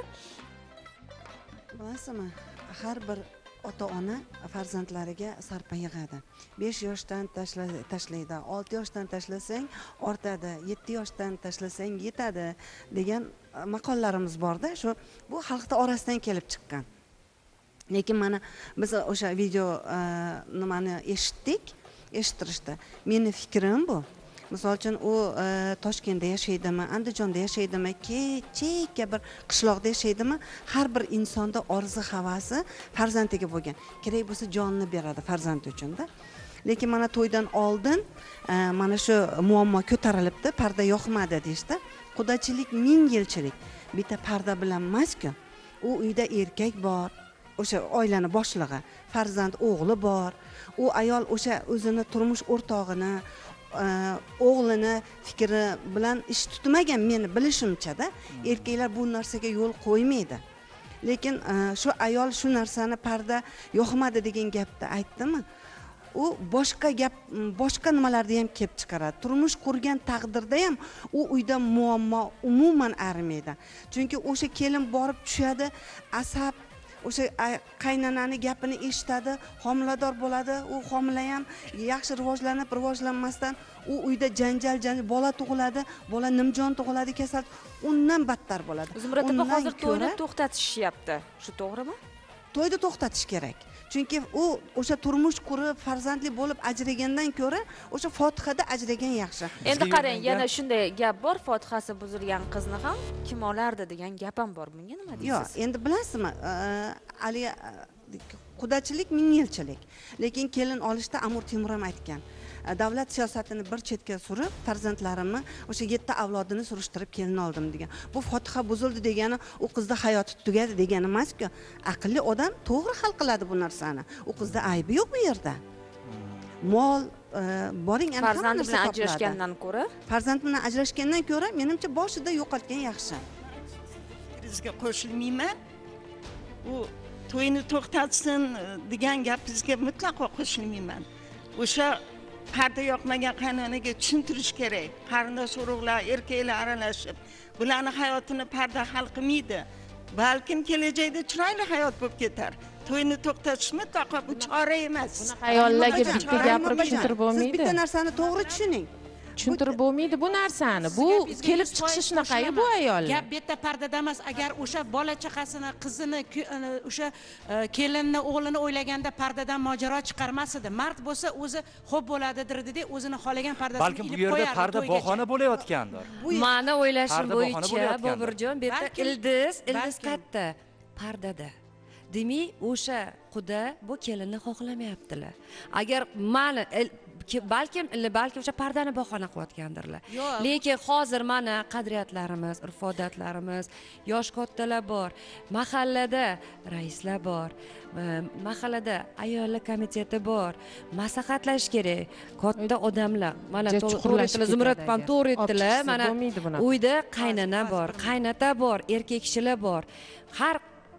Speaker 10: Bilasizmi, har bir ota-ona farzandlariga sarpa yig'adi. besh yoshdan tashlaydi, olti yoshdan tashlasang ortadi, yetti yoshdan tashlasang yetadi degan maqollarimiz borda. Shu bu xalqda orasidan kelib chiqqan. Lekin mana biz o'sha video nimani eshitdik, eshittirishdi. Meni fikrim bu. Misol uchun u Toshkentda yashaydimi, Andijonda yashaydimi, chekka bir qishloqda yashaydimi, har bir insonda orzu havasi farzandiga bo'lgan. Kerak bo'lsa jonini beradi farzand uchun-da. Lekin mana to'ydan oldin mana shu muammo ko'tarilibdi, parda yoqmadi deyishdi. Qudachilik ming yilchilik. Bitta parda bilan emas-ku. U uyda erkak bor, o'sha oilani boshlig'i, farzand o'g'li bor. U ayol o'sha o'zini turmush o'rtog'ini, o'g'lini fikri bilan ish tutmagan, meni bilishimcha-da. Erkaklar bu narsaga yo'l qo'ymaydi. Lekin shu ayol shu narsani parda yoqmadi degan gapni aytdimi? U boshqa gap, boshqa nimalarni ham kelib chiqaradi. Turmush qurgan taqdirda ham u uyda muammo umuman arimaydi. Chunki o'sha kelin borib tushadi, asab, o'sha qaynonani gapini eshitadi, homilador bo'ladi, u homila ham yaxshi rivojlanib, rivojlanmasdan u uyda janjal, janjal, bola tug'iladi, bola nimjon tug'iladi, kasal, undan battar bo'ladi.
Speaker 1: Zumratepa hozir to'yni to'xtatishyapti. Shu to'g'rimi?
Speaker 10: To'yni to'xtatish kerak. Chunki u o'sha turmush qurib, farzandli bo'lib ajragandan ko'ra, o'sha Fotihada ajragan yaxshi.
Speaker 1: Endi qarang, yana shunday gap bor, Fotihasi buzilgan qizni ham kim olardi degan gap ham bor. Bunga nima deysiz?
Speaker 10: Yo'q, endi bilasizmi, ali qudachilik ming yilchilik. Lekin kelin olishda Amir Temur ham aytgan. Davlat siyosatini bir chetga surib, farzandlarimni o'sha yetti avlodini surishtirib kelin oldim degan. Bu Fotiha buzildi degani u qizda hayoti tugadi degani emas-ku. Aqlli odam to'g'ri hal qiladi bu narsani. U qizda aybi yo'q bu yerda. Mol boring, ana
Speaker 1: farzand bilan ajrashgandan ko'ra,
Speaker 10: farzand bilan ajrashgandan ko'ra menimcha boshida yo'qotgan yaxshi.
Speaker 6: Bizga qo'shilmayman. U to'yni to'xtatsin degan gapingizga mutlaqo qo'shilmayman. O'sha parda yoqmagan qaynonaga tushuntirish kerak. Qarindosh urug'lar, erkaklar aralashib, bularning hayotini parda hal qilmaydi. Balkim kelajakda chiroyli hayot bo'lib ketar. To'yni to'xtatish mutlaqo bu chora emas.
Speaker 9: Bunaqa ayollarga bitta gapirib tushuntirib bo'lmaydi.
Speaker 10: Siz bitta narsani to'g'ri tushuning.
Speaker 9: Tushuntirib bo'lmaydi bu narsani. Bu kelib chiqishi shunaqa-yu bu ayollar.
Speaker 4: Gap bitta pardada emas, agar o'sha bola chaqasini, qizini, o'sha kelinni, o'g'lini o'ylaganda pardadan mojaro chiqarmas edi. Mard bo'lsa o'zi xo'p bo'ladidir dedi, o'zini xohlagan pardasini
Speaker 2: balkim bu yerda parda bahona bo'layotgandir.
Speaker 7: Mani o'ylashim bo'yicha Bobirjon, bu yerda ildiz, ildiz qayerda? Pardada. demak o'sha quda bu kelinni xohlamayaptilar. Agar mani balkim balki o'sha pardani bahona qilayotgandirlar. Lekin hozir mana qadriyatlarimiz, urf-odatlarimiz, yosh kattalar bor, mahallada raislar bor, mahallada ayollar komiteti bor, maslahatlash kerak. Katta odamlar, mana to'g'ri aytdilar, Zumradxon to'g'ri aytdilar. Mana uyda qaynona bor, qaynota bor, erkak kishilar bor. Har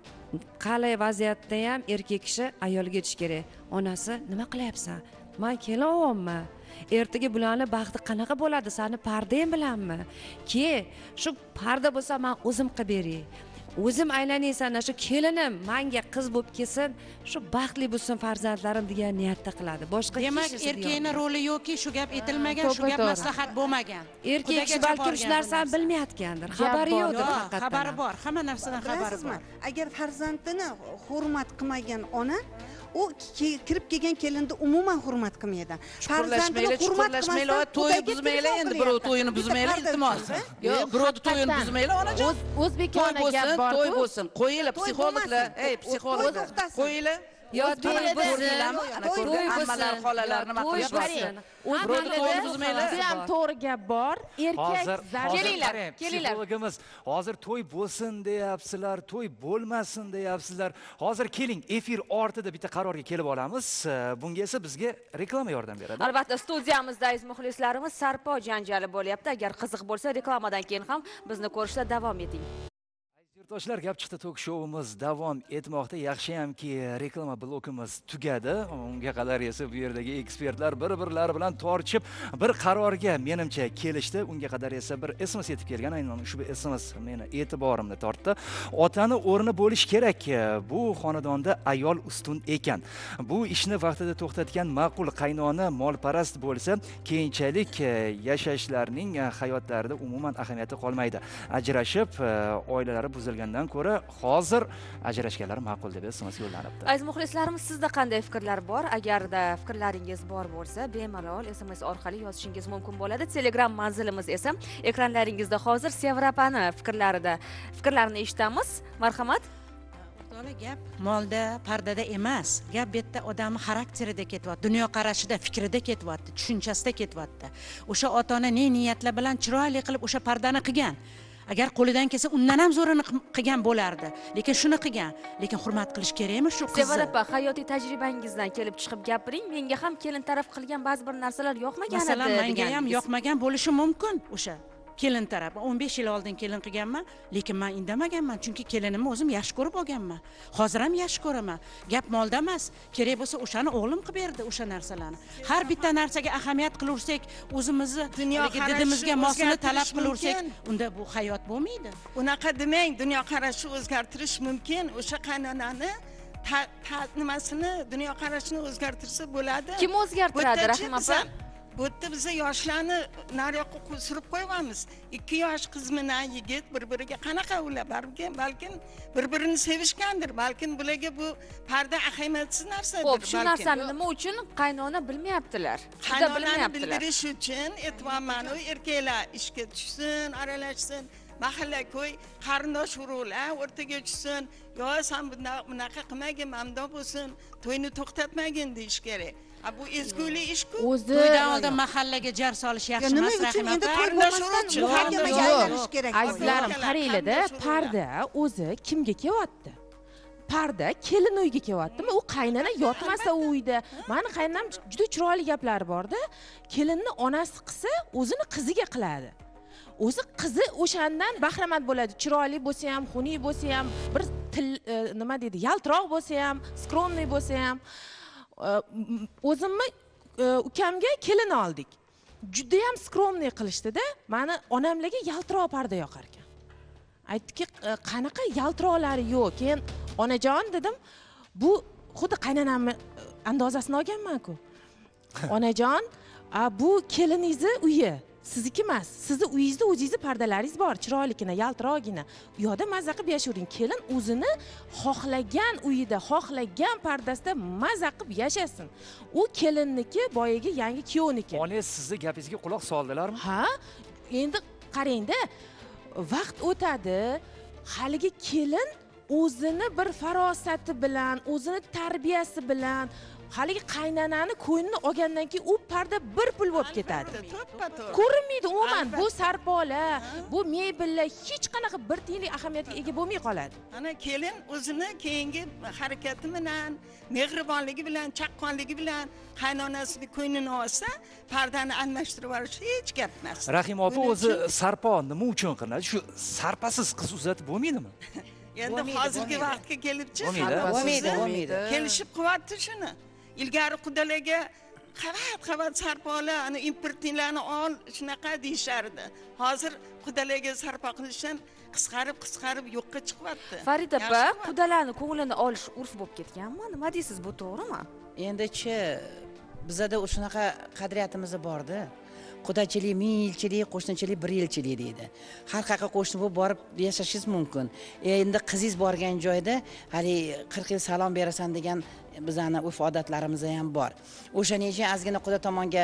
Speaker 7: qalay vaziyatda ham erkak kishi ayolga aytish kerak. Onasi, nima qilyapsan? Men kelaman. Ertaga bularning baxti qanaqa bo'ladi? Seni pardang bilanmi? Ke, shu parda bo'lsa men o'zim qilib beray. O'zim aylanaysan, shu kelinim menga qiz bo'lib kelsin, shu baxtli bo'lsin farzandlarim degan niyatda qiladi. Boshqa hech
Speaker 4: demak, erkakning roli yo'qki, shu gap aytilmagan, shu gap maslahat bo'lmagan.
Speaker 7: Erkak kishi balki shu narsani bilmayotgandir, xabari yo'qdir faqat.
Speaker 4: Xabari bor, hamma narsadan xabari bor.
Speaker 10: Agar farzandini hurmat qilmagan ona u kirib kelgan kelinni umuman hurmat qilmaydi.
Speaker 5: Farzandini hurmat qilmaydi, to'y buzmaylar, endi birov to'yini buzmaylar, iltimos. Yo'q, birovni to'yini buzmaylar, onajon.
Speaker 9: O'zbekona gap bor.
Speaker 5: To'y bo'lsin, qo'yinglar psixologlar, ey psixologlar, qo'yinglar.
Speaker 7: Yo, to'y bo'lsin,
Speaker 5: to'y bo'lsin, xolalar nima qilishyapti? Birovni to'yini buzmaylar.
Speaker 9: Bu ham to'g'ri gap bor. Erkak
Speaker 1: kelinglar, kelinglar.
Speaker 2: Psixologimiz, hozir to'y bo'lsin deyapsizlar, to'y bo'lmasin deyapsizlar. Hozir keling, efir ortida bitta qarorga kelib olamiz. Bunga esa bizga reklama yordam beradi.
Speaker 1: Albatta, studiyamizda aziz muxlislarimiz sarpo janjali bo'lyapti. Agar qiziq bo'lsa, reklamadan keyin ham bizni ko'rishda davom eting.
Speaker 2: Yurtdoshlar, Gap chiqdi tok showimiz davom etmoqda. Yaxshiyamki reklama blokimiz tugadi. Unga qadar esa bu yerdagi ekspertlar bir-birlari bilan tortishib, bir qarorga menimcha kelishdi. Unga qadar esa bir S M S yetib kelgan. Aynan ushbu S M S meni e'tiborimni tortdi. Otani o'rni bo'lish kerak. Bu xonadonda ayol ustun ekan. Bu ishni vaqtida to'xtatgan ma'qul qaynona molparast bo'lsa, keyinchalik yashashlarning hayotlarida umuman ahamiyati qolmaydi. Ajrashib, oilalari buzilgan gandan ko'ra hozir ajrashganlar ma'qul deb S M S yo'llanibdi.
Speaker 1: Aziz muxlislarimiz, sizda qanday fikrlar bor? Agarda fikrlaringiz bor bo'lsa, bemalol S M S orqali yozishingiz mumkin bo'ladi. Telegram manzilimiz esa ekranlaringizda hozir. Sevrapani fikrlarida fikrlarini eshitamiz. Marhamat.
Speaker 4: O'rtoqlar, gap molda, pardada emas. Gap bu yerda odamning xarakterida ketyapti, dunyoqarashida, fikrida ketyapti, tushunchasida ketyapti. O'sha ota-ona ne niyatlar bilan chiroyli qilib o'sha pardani qilgan. Agar qo'lidan kelsa, undan ham zo'rini qilgan bo'lardi. Lekin shuni qilgan. Lekin hurmat qilish kerakmi shu qizni?
Speaker 1: Sevara opa, hayotiy tajribangizdan kelib chiqib gapiring. Menga ham kelin taraf qilgan ba'zi bir narsalar yoqmagan edi.
Speaker 4: Masalan, menga ham yoqmagan bo'lishi mumkin o'sha. Kelin taraf o'n besh yil oldin kelin qilganman, lekin men indamaganman, chunki kelinimni o'zim yaxshi ko'rib olganman. Hozir ham yaxshi ko'raman. Gap molda emas, kerak bo'lsa o'shani o'g'lim qilib berdi o'sha narsalarni. Har bitta narsaga ahamiyat qilaversak, o'zimizni didimizga mosini talab qilaversak, unda bu hayot bo'lmaydi.
Speaker 6: Unaqa demang, dunyoqarashni o'zgartirish mumkin. O'sha qaynonani nimasini, dunyoqarashini o'zgartirsa bo'ladi.
Speaker 1: Kim o'zgartiradi, Rahima opa?
Speaker 6: Bu yerda biz yoshlarni nariyoqqa surib qo'yamiz. ikki yosh qiz bilan yigit bir-biriga qanaqa ular balkim balkim bir-birini sevishgandir. Balkim bularga bu parda ahamiyatsiz narsadir.
Speaker 1: Xo'p, shu narsani nima uchun qaynona bilmayaptilar?
Speaker 6: Qaynonani bildirish uchun aytibman, u erkaklar ishga tushsin, aralashsin. Mahalla ko'y qarindosh urug'lar o'rtaga tushsin. Yo, sen bunaqa qilmagin, mamdo bo'lsin, to'yni to'xtatmagin deyish kerak. Bu ezgulik ish-ku.
Speaker 4: To'ydan oldin mahallaga jar solish yaxshi emas, Rahima opa.
Speaker 9: Azizlarim, qaranglar-da, parda o'zi kimga kelyapti? Parda kelin uyga kelyaptimi? U qaynona yotmasa u uyda. Meni qaynonam juda chiroyli gaplari bor-da. Kelinni onasi qilsa, o'zini qiziga qiladi. O'zi qizi o'shandan bahramand bo'ladi. Chiroyli bo'lsa ham, xunuk bo'lsa ham, bir til nima deydi, yaltiroq bo'lsa ham, skromniy bo'lsa ham. O'zimni ukamga kelin oldik. Juda ham skromniy qilishdi-da. Meni onamlarga yaltiroq parda yoqar ekan. Aytdiki, qanaqa yaltiroqlari yo'q. Keyin onajon dedim, bu xuddi qaynonamni andozasini olganman-ku. Onajon, bu keliningizni uyi. Sizniki emas. Sizni uyingizda o'zingizni pardalaringiz bor, chiroyligina, yaltiroqgina. U yoqda mazza qilib yashavering. Kelin o'zini xohlagan uyida, xohlagan pardasida mazza qilib yashasin. U kelinniki, boyagi yangi kuyovniki.
Speaker 2: Onangiz sizni gapingizga quloq soldilarmi?
Speaker 9: Ha? Endi qarang-da, vaqt o'tadi. Haligi kelin o'zini bir farosati bilan, o'zini tarbiyasi bilan haligi qaynanani ko'nglini olgandan keyin u parda bir pul bo'lib ketadi. Ko'rinmaydi umuman bu sarpolar, bu mebellar hech qanaqa bir tiyinlik ahamiyatga ega bo'lmay qoladi.
Speaker 6: Ana kelin o'zini keyingi harakati bilan, mehribonligi bilan, chaqqonligi bilan qaynonasini ko'nglini olsa, pardani almashtirib yuborish hech gap emas.
Speaker 2: Rahima opa o'zi sarpo nima uchun qilinadi? Shu sarpasiz qiz uzatib bo'lmaydimi?
Speaker 6: Endi hozirgi vaqtga kelibchi,
Speaker 8: bo'lmaydi, bo'lmaydi.
Speaker 6: kelishib qilyapti shuni. Ilgari qudalarga qavat qavat sarpolar, ana importinglarni ol, shunaqa deyishardi. Hozir qudalarga sarpo qilishdan qisqarib qisqarib yo'qqa chiqyapti.
Speaker 1: Farida opa, qudalarni ko'nglini olish urf bo'lib ketganmi? Nima deysiz, bu to'g'rimi?
Speaker 8: Endi-chi bizada shunaqa qadriyatimiz bordi. Qudachilik, ming yilchilik, qo'shnichilik bir yilchilik deydi. Har qayerga qo'shni bo'lib borib yashashingiz mumkin. Endi qizingiz borgan joyda hali qirq yil salom berasan degan bizani urf odatlarimiz ham bor. O'shaning uchun ozgina quda tomonga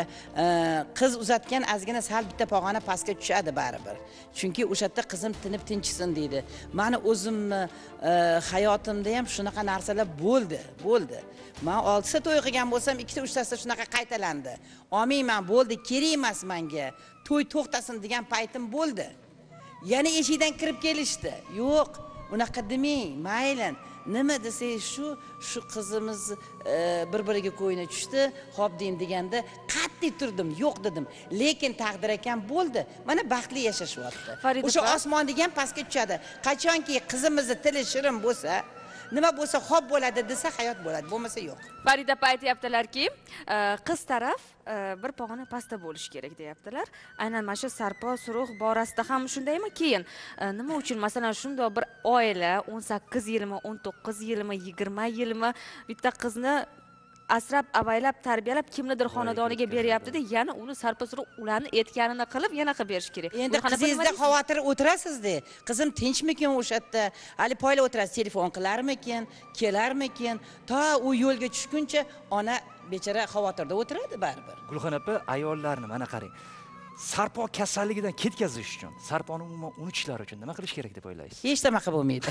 Speaker 8: qiz uzatgan ozgina sal bitta pog'ona pastga tushadi baribir. Chunki o'sha yerda qizim tinib tinchisin deydi. Meni o'zimni hayotimda ham shunaqa narsalar bo'ldi, bo'ldi. Men oltita to'y qilgan bo'lsam, ikkita uchtasi shunaqa qaytalandi. Olmayman, bo'ldi, kerak emas menga. To'y to'xtasin degan paytim bo'ldi. Yana eshikdan kirib kelishdi. Yo'q, unaqa demang, mayli. Nima desangiz shu, shu qizimiz bir-biriga ko'yini tushdi, xo'p deyim deganda qat'iy turdim, yo'q dedim. Lekin taqdir ekan bo'ldi. Mana baxtli yashashyapti. O'sha osmon degan pastga tushadi. Qachonki qizimizning tili shirin bo'lsa, nima bo'lsa xo'p bo'ladi desa hayot bo'ladi, bo'lmasa yo'q.
Speaker 1: Farida opa aytayaptilarki, qiz taraf bir pog'ona pastda bo'lish kerak deyaptilar. Aynan mana shu sarpo suruq borasida ham shundaymi? Keyin nima uchun masalan shunday bir oila o'n sakkiz yilmi, o'n to'qqiz yilmi, yigirma yilmi bitta qizni asrab avaylab tarbiyalab kimnidir xonadoniga beryapti-da, yana uni sarpo suruq ularni aytganini qilib yana qilib berish kerak.
Speaker 8: Endi qizingizda xavotir o'tirasiz-da. Qizim tinchmikin o'sha yerda? Hali poyla o'tirasiz, telefon qilarmikin, kelarmikin? To u yo'lga tushguncha ona bechara xavotirda o'tiradi baribir.
Speaker 2: Gulxon opa, ayollarni mana qarang. Sarpo kasalligidan ketkazish uchun, sarponi umuman unutishlari uchun nima qilish kerak deb o'ylaysiz?
Speaker 8: Hech nima qilib bo'lmaydi.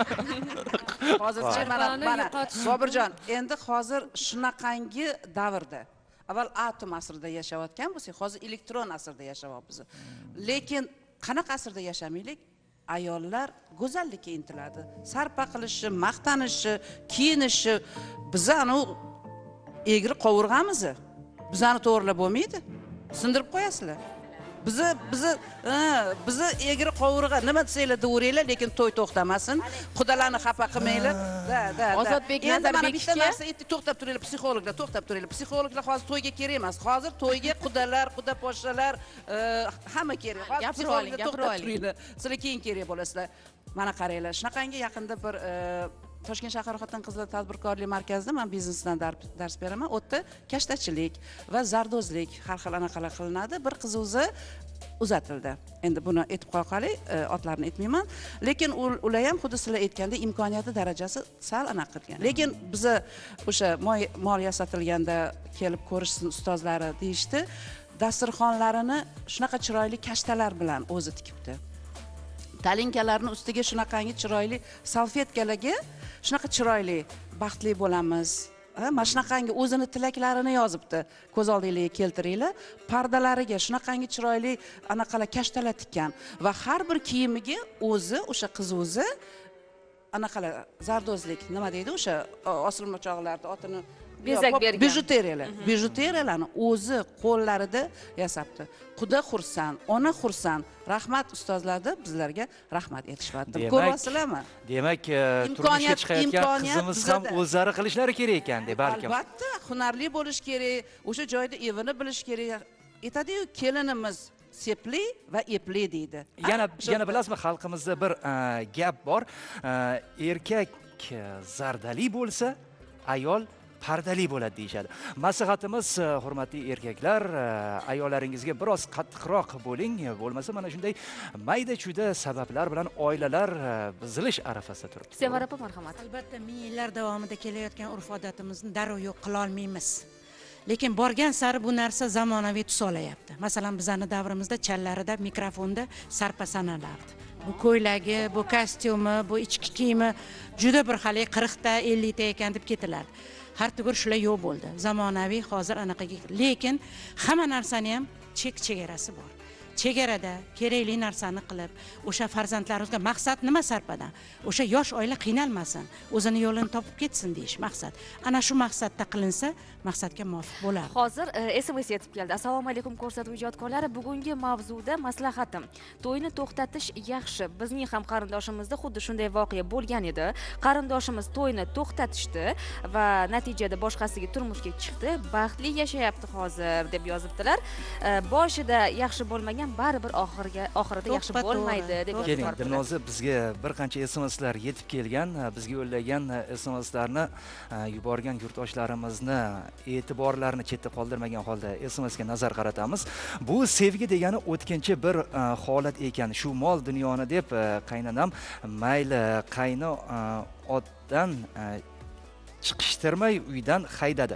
Speaker 5: Hozircha mana mana Sobirjon, endi hozir shunaqangi davrda. Avval atom asrida yashayotgan bo'lsak, hozir elektron asrda yashayapmiz. Lekin qanaqa asrda yashamaylik? Ayollar go'zallikka intiladi. Sarpa qilishi, maqtanishi, kiyinishi, bizani egri qovurg'amiz. Bizani to'g'rilab bo'lmaydi. Sindirib qo'yasizlar. Bizi bizi bizi egri qovurg'a nima desanglar deyaveringlar, lekin to'y to'xtamasin. Xudolarni xafa qilmanglar. Da, da.
Speaker 9: Ozodbek Nazarbekov
Speaker 5: narsa aytdi, to'xtab turinglar, psixologlar, to'xtab turinglar. Psixologlar hozir to'yga kerak emas. Hozir to'yga qudalar, quda poshshalar hamma kerak. Hozir psixologlar to'xtab turinglar. Sizlar keyin kerak bo'lasizlar. Mana qaranglar, shunaqangi yaqinda bir Toshkent shahar xotin-qizlar tadbirkorlik markazida men biznesdan dars beraman. U yerda kashtachilik va zardozlik har xil anaqalar qilinadi. Bir qiz o'zi uzatildi. Endi buni aytib qo'yaqoli, otlarni aytmayman. Lekin ular ham xuddi sizlar aytganda imkoniyati darajasi sal anaqa qilgan. Lekin biza o'sha mol yasatilganda kelib ko'rishsin ustozlari deyishdi. Dasturxonlarini shunaqa chiroyli kashtalar bilan o'zi tikibdi. Talinkalarning ustiga shunaqangi chiroyli salfetkalarga shunaqa chiroyli baxtli bo'lamiz. Mana shunaqangi o'zini tilaklarini yozibdi. Ko'z oldingizga keltiringlar. Pardalariga shunaqangi chiroyli anaqalar kashtalar tikkan va har bir kiyimiga o'zi o'sha qiz o'zi anaqalar zardozlik nima deydi o'sha osilma chog'larda otini
Speaker 1: bezak bergan.
Speaker 5: Bijuteriyalar. Bijuteriyalarni o'zi qo'llarida yasabdi. Xudo xursand, ona xursand. Rahmat ustozlarda bizlarga rahmat aytishyapti. Ko'ryapsizlarmi?
Speaker 2: Demak, turmushga chiqayotgan qizimiz ham o'zlari qilishlari kerak ekan deb balkim.
Speaker 5: Albatta, hunarli bo'lish kerak, o'sha joyda evini bilish kerak. Aytadi-yu, kelinimiz sepli va epli deydi.
Speaker 2: Yana yana bilasizmi, xalqimizda bir gap bor. Erkak zardali bo'lsa, ayol pardali bo'ladi deyshadi. Maslahatimiz, hurmatli erkaklar, ayollaringizga biroz qattiqroq bo'ling, bo'lmasa mana shunday mayda-chuyda sabablar bilan oilalar buzilish arafasida turibdi.
Speaker 1: Sevara opa, marhamat.
Speaker 4: Albatta, ming yillar davomida kelayotgan urf-odatimizni darrov yo'q qila olmaymiz. Lekin borgan sari bu narsa zamonaviy tus olayapti. Masalan, bizning davrimizda challarida mikrofonda sarpa sanalardi. bu ko'ylagi bu kostyumi bu ichki kiyimi juda bir hali qirqta ellikta ekan deb ketilardi. Har tugur shular yo'q bo'ldi. Zamonaviy hozir anaqaga, lekin hamma narsani ham chek chegarasi bor. Chegarada kerakli narsani qilib, o'sha farzandlarimizga maqsad nima Sarpadan? O'sha yosh oila qiynalmasin, o'zini yo'lini topib ketsin deyish maqsad. Ana shu maqsadda qilinsa, maqsadga muvofiq bo'ladi.
Speaker 1: Hozir S M S yetib keldi. Assalomu alaykum ko'rsatuv ijodkorlari. Bugungi mavzuda maslahatim. To'yni to'xtatish yaxshi. Bizning ham qarindoshimizda xuddi shunday voqea bo'lgan edi. Qarindoshimiz to'yni to'xtatishdi va natijada boshqasiga turmushga chiqdi. Baxtli yashayapti hozir deb yozibdilar. Boshida yaxshi bo'lmagan baribir oxiriga oxirida yaxshi bo'lmaydi deb yozib
Speaker 2: keling, Dilnoza, bizga bir qancha S M S'lar yetib kelgan, bizga yo'llagan S M S'larni yuborgan yurtdoshlarimizni e'tiborlarini chetda qoldirmagan holda S M S'ga nazar qaratamiz. Bu sevgi degani o'tkinchi bir holat ekan. Shu mol dunyoni deb qaynanam mayli qayno otdan chiqishtirmay uydan haydadi.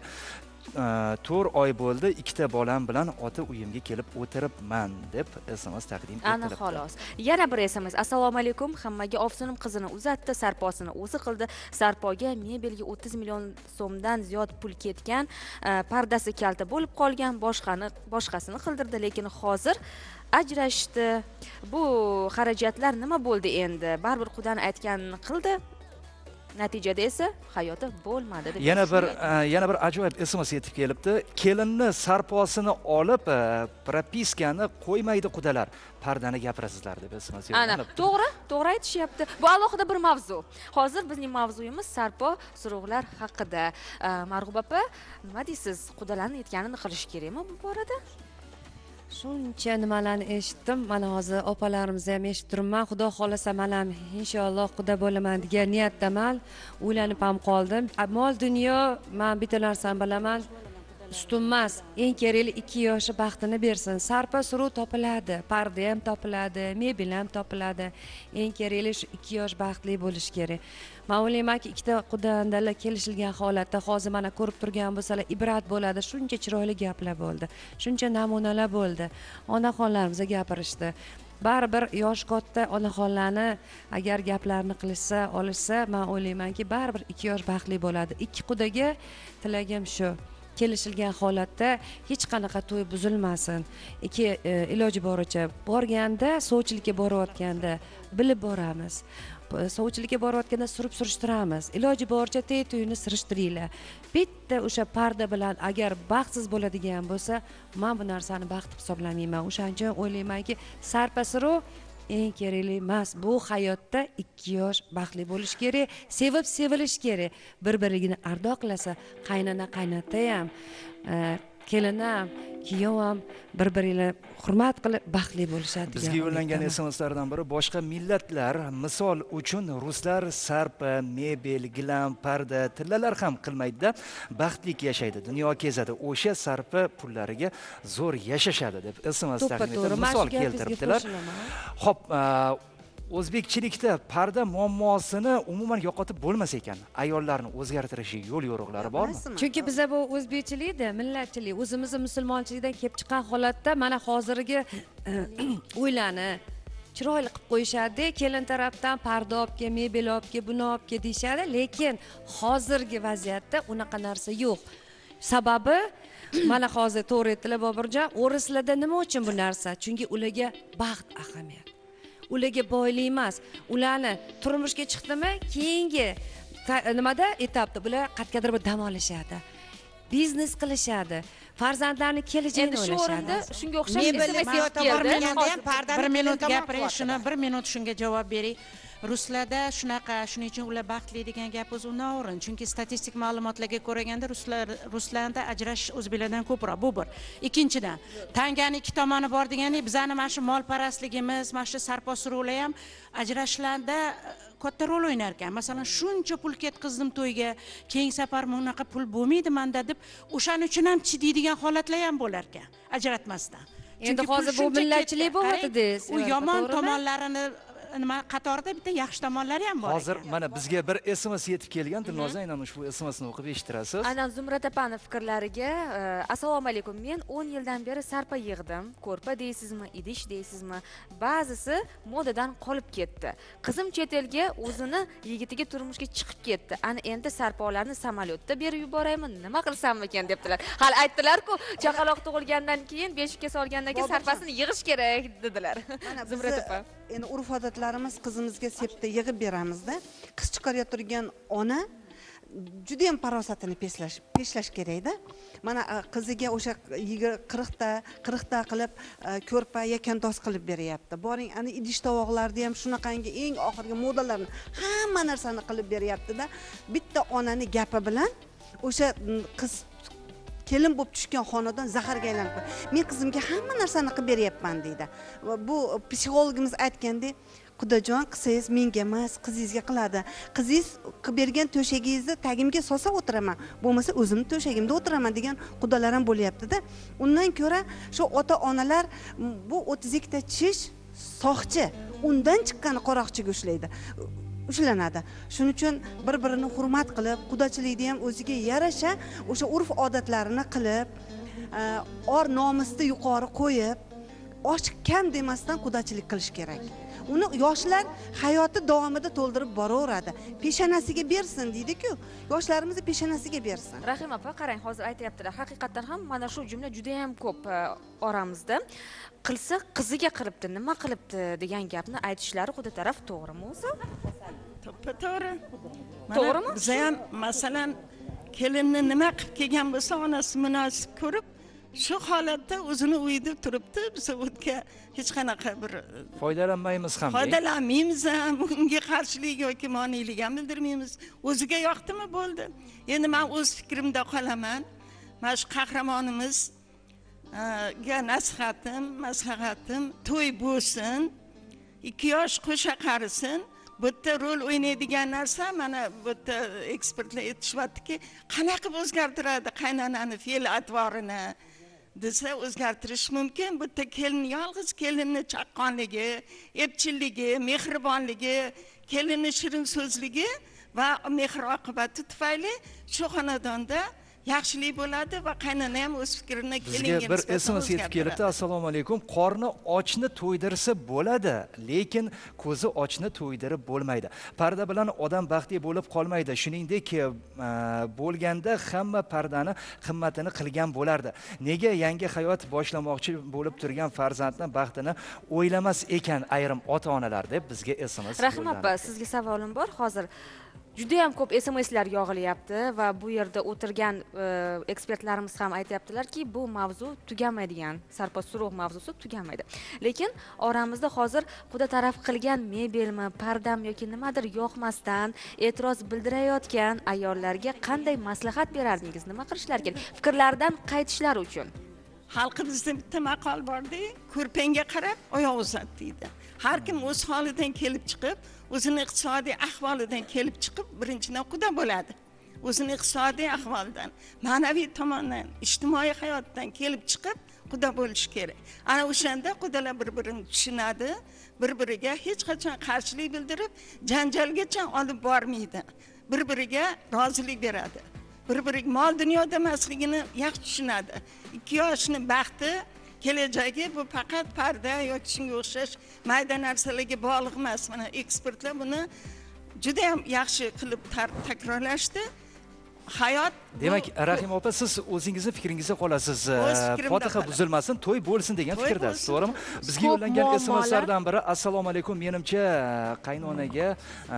Speaker 2: to'rt oy bo'ldi, ikkita bolam bilan ota uyimga kelib o'tiribman deb S M S taqdim etilibdi.
Speaker 1: Ana xolos. Yana bir S M S. Assalomu alaykum. Hammaga ovsinim qizini uzatdi, sarposini o'zi qildi. Sarpoga mebelga o'ttiz million so'mdan ziyod pul ketgan, pardasi kalta bo'lib qolgan, boshqani boshqasini qildirdi, lekin hozir ajrashdi. Bu xarajatlar nima bo'ldi endi? Baribir Xudoning aytganini qildi. Natijada esa hayoti bo'lmadi deb.
Speaker 2: Yana bir yana bir ajoyib S M S yetib kelibdi. Kelinni sarposini olib, propiskani qo'ymaydi qudalar. Pardani gapirasizlar deb S M S yo'llanibdi.
Speaker 1: Ana, to'g'ri, to'g'ri aytishyapti. Bu alohida bir mavzu. Hozir bizning mavzuyimiz sarpo surug'lar haqida. Marg'ub opa, nima deysiz? Qudalarning aytganini qilish kerakmi bu borada?
Speaker 7: Shuncha nimalarni eshitdim. Mana hozir opalarimizni ham eshitib turibman. Xudo xolasa men ham inshaalloh quda bo'laman degan niyatdaman. O'ylanib ham qoldim. Mol dunyo, men bitta narsani bilaman. Ustun emas, eng kerakli ikki yoshi baxtini bersin. Sarpa suruv topiladi, parda ham topiladi, mebel ham topiladi. Eng kerakli shu ikki yosh baxtli bo'lish kerak. Men o'ylaymanki, ikkita qudandalar kelishilgan holatda hozir mana ko'rib turgan bo'lsalar ibrat bo'ladi. Shuncha chiroyli gaplar bo'ldi. Shuncha namunalar bo'ldi. Onaxonlarimizga gapirishdi. Baribir yosh katta onaxonlarni agar gaplarini qilishsa, olishsa, men o'ylaymanki, baribir ikki yosh baxtli bo'ladi. Ikki qudaga tilagim shu. Kelishilgan holatda hech qanaqa to'y buzilmasin. Ikki iloji boricha borganda, sovchilikka borayotganda bilib boramiz. Sovchilikka borayotganda surib surishtiramiz. Iloji boricha tey to'yini surishtiringlar. Bitta o'sha parda bilan agar baxtsiz bo'ladigan bo'lsa, men bu narsani baxt hisoblamayman. O'shaning uchun o'ylaymanki, sarpa suruv eng kerakli emas. Bu hayotda ikki yosh baxtli bo'lish kerak, sevib sevilish kerak. Bir-birligini ardoqlasa, qaynona qaynota ham, kelin ham, kuyov ham bir-birini hurmat qilib baxtli bo'lishadi.
Speaker 2: Bizga yo'llangan S M S'lardan biri boshqa millatlar, misol uchun ruslar sarpa, mebel, gilam, parda, tillalar ham qilmaydi-da, baxtlik yashaydi, dunyo kezadi. O'sha sarpa pullariga zo'r yashashadi deb S M S taqdim etib misol keltiribdilar. Xo'p, o'zbekchilikda parda muammosini umuman yo'qotib bo'lmas ekan. Ayollarni o'zgartirishi yo'l yo'riqlari bormi?
Speaker 7: Chunki biza bu o'zbekchilikda, millatchilik, o'zimizni musulmonchilikdan kelib chiqqan holatda mana hozirgi o'ylani chiroyli qilib qo'yishadi. Kelin tarafdan parda olib kel, mebel olib kel, buni olib kel deyshadi, lekin hozirgi vaziyatda unaqa narsa yo'q. Sababi mana hozir to'g'ri aytdilar Boburjon, o'rislarda nima uchun bu narsa? Chunki ularga baxt ahamiyat. Ularga boylik emas, ularni turmushga chiqdimi, keyingi nimada etapda bular qatqadir bir dam olishadi. Biznes qilishadi. Farzandlarni kelajagini o'ylashadi.
Speaker 1: Endi shu o'rinda shunga o'xshash
Speaker 4: bir minut gapiray, shuni bir minut shunga javob beray. Ruslarda shunaqa, shuning uchun ular baxtli degan gap o'zi noo'rin. Chunki statistik ma'lumotlarga ko'raganda ruslar ruslarda ajrashish o'zbeklardan ko'proq. Bu bir. Ikkinchidan, tanganing ikki tomoni bor degani, bizani mana shu molparastligimiz, mana shu sarpo suruvlar ham ajrashishlarda katta rol o'ynar ekan. Masalan, shuncha pul ketkizdim to'yga, keyingi safar bunaqa pul bo'lmaydi menda deb, o'shaning uchun ham chidaydigan holatlar ham bo'lar ekan, ajratmasdan.
Speaker 7: Endi hozir bu millatchilik bo'lyapti-da.
Speaker 4: U yomon tomonlarini nima qatorida bitta yaxshi tomonlari ham bor.
Speaker 2: Hozir mana bizga bir S M S yetib kelgan. Dilnoza, aynan ushbu S M Sni o'qib eshittirasiz.
Speaker 1: Aynan Zumrad opani fikrlariga, assalomu alaykum. Men o'n yildan beri sarpa yig'dim. Ko'rpa deysizmi, idish deysizmi? Ba'zisi modadan qolib ketdi. Qizim chet elga o'zini yigitiga turmushga chiqib ketdi. Ana endi sarpolarni samolyotda berib yuboraymi, nima qilsam ekan debdilar. Hali aytdilar-ku, chaqaloq tug'ilgandan keyin beshikka solgandan keyin sarpasini yig'ish kerak dedilar. Zumrad opa.
Speaker 10: Endi urf odatlarimiz qizimizga sepda yig'ib beramizda. Qiz chiqarayotgan ona juda ham farosatini peslash, peshlash kerakda. Mana qiziga o'sha qirqta, qirqta qilib ko'rpa yakantoz qilib beryapti. Boring, ana idish tovoqlarni ham shunaqangi eng oxirgi modalarni hamma narsani qilib beryapti-da. Bitta onani gapi bilan o'sha qiz kelin bo'lib tushgan xonadon zaharga aylanib qoladi. Men qizimga hamma narsani qilib beryapman deydi. Bu psixologimiz aytgandek, Xudojon, qilsangiz menga emas, qizingizga qiladi. Qizingiz qilib bergan to'shagingizni tagimga solsa o'tiraman, bo'lmasa o'zimni to'shagimda o'tiraman degan xudolar ham bo'lyapti-da. Undan ko'ra shu ota-onalar bu o'ttiz ikkita tish soqchi, undan chiqqani qaroqchiga ushlaydi. ushlanadi. Shuning uchun bir-birini hurmat qilib, qudachilikda ham o'ziga yarasha o'sha urf odatlarini qilib, or nomusni yuqori qo'yib, ochiq kam demasdan qudachilik qilish kerak. Uni yoshlar hayoti davomida to'ldirib boraveradi. Peshonasiga bersin deydi-ku, yoshlarimizni peshonasiga bersin.
Speaker 1: Rahim opa, qarang, hozir aytayaptilar. Haqiqatan ham mana shu jumla juda ham ko'p oramizda. Qilsa qiziga qilibdi, nima qilibdi degan gapni aytishlari xudo taraf to'g'rimi o'zi?
Speaker 6: To'g'ri.
Speaker 1: To'g'rimi?
Speaker 6: Biz ham masalan kelinni nima qilib kelgan bo'lsa, onasi munosib ko'rib, shu holatda o'zini uyida turibdi, biz o'tga hech qanaqa bir
Speaker 2: foydalanmaymiz ham.
Speaker 6: Foydalanmaymiz ham, unga qarshilik yoki moniylik ham bildirmaymiz. O'ziga yoqdimi bo'ldi. Endi men o'z fikrimda qolaman. Mana shu qahramonimiz ga nasihatim, maslahatim, to'y bo'lsin, ikki yosh qo'sha qarisin. Bu yerda rol o'ynaydigan narsa, mana bu yerda ekspertlar aytishyaptiki, qanaqa o'zgartiradi qaynonani fe'l atvorini desa o'zgartirish mumkin. Bu yerda kelin yolg'iz kelinni chaqqonligi, epchilligi, mehribonligi, kelinni shirin so'zligi va mehr oqibati tufayli shu xonadonda yaxshilik bo'ladi va qaynona ham o'z fikrini kelinga
Speaker 2: nisbatan bir S M S yetib kelibdi. Assalomu alaykum. Qorni ochni to'ydirsa bo'ladi, lekin ko'zi ochni to'ydirib bo'lmaydi. Parda bilan odam baxtli bo'lib qolmaydi. Shuningdek, bo'lganda hamma pardani qimmatini qilgan bo'lardi. Nega yangi hayot boshlamoqchi bo'lib turgan farzandning baxtini o'ylamas ekan ayrim ota-onalar deb bizga S M S.
Speaker 1: Rahim opa, sizga savolim bor. Hozir juda ham ko'p S M Slar yog'ilyapti va bu yerda o'tirgan ekspertlarimiz ham aytayaptilarki, bu mavzu tugamaydigan, sarpo-suruq mavzusi tugamaydi. Lekin oramizda hozir xudo taraf qilgan mebelmi, pardam yoki nimadir yoqmasdan e'tiroz bildirayotgan ayollarga qanday maslahat berardingiz? Nima qilishlari kerak? Fikrlaridan qaytishlari uchun.
Speaker 6: Xalqimizda bitta maqol bordi, ko'rpangga qarab oyoq uzat deydi. Har kim o'z holidan kelib chiqib, o'zining iqtisodiy ahvolidan kelib chiqib, birinchidan quda bo'ladi. O'zining iqtisodiy ahvolidan, ma'naviy tomondan, ijtimoiy hayotdan kelib chiqib, quda bo'lish kerak. Ana o'shanda qudalar bir-birini tushunadi, bir-biriga hech qachon qarshilik bildirib, janjalgacha olib bormaydi. Bir-biriga rozilik beradi. Bir-biriga mol dunyoda emasligini yaxshi tushunadi. ikki yoshning baxti, kelajagi bu faqat parda yoki shunga o'xshash mayda narsalarga bog'liq emas. Mana ekspertlar buni juda ham yaxshi qilib takrorlashdi. Hayot.
Speaker 2: Demak, Rahim opa, siz o'zingizning fikringizga qolasiz. Fotiha buzilmasin, to'y bo'lsin degan fikrdasiz, to'g'rimi? Bizga yo'llangan S M Slardan biri: assalomu alaykum, menimcha qaynonaga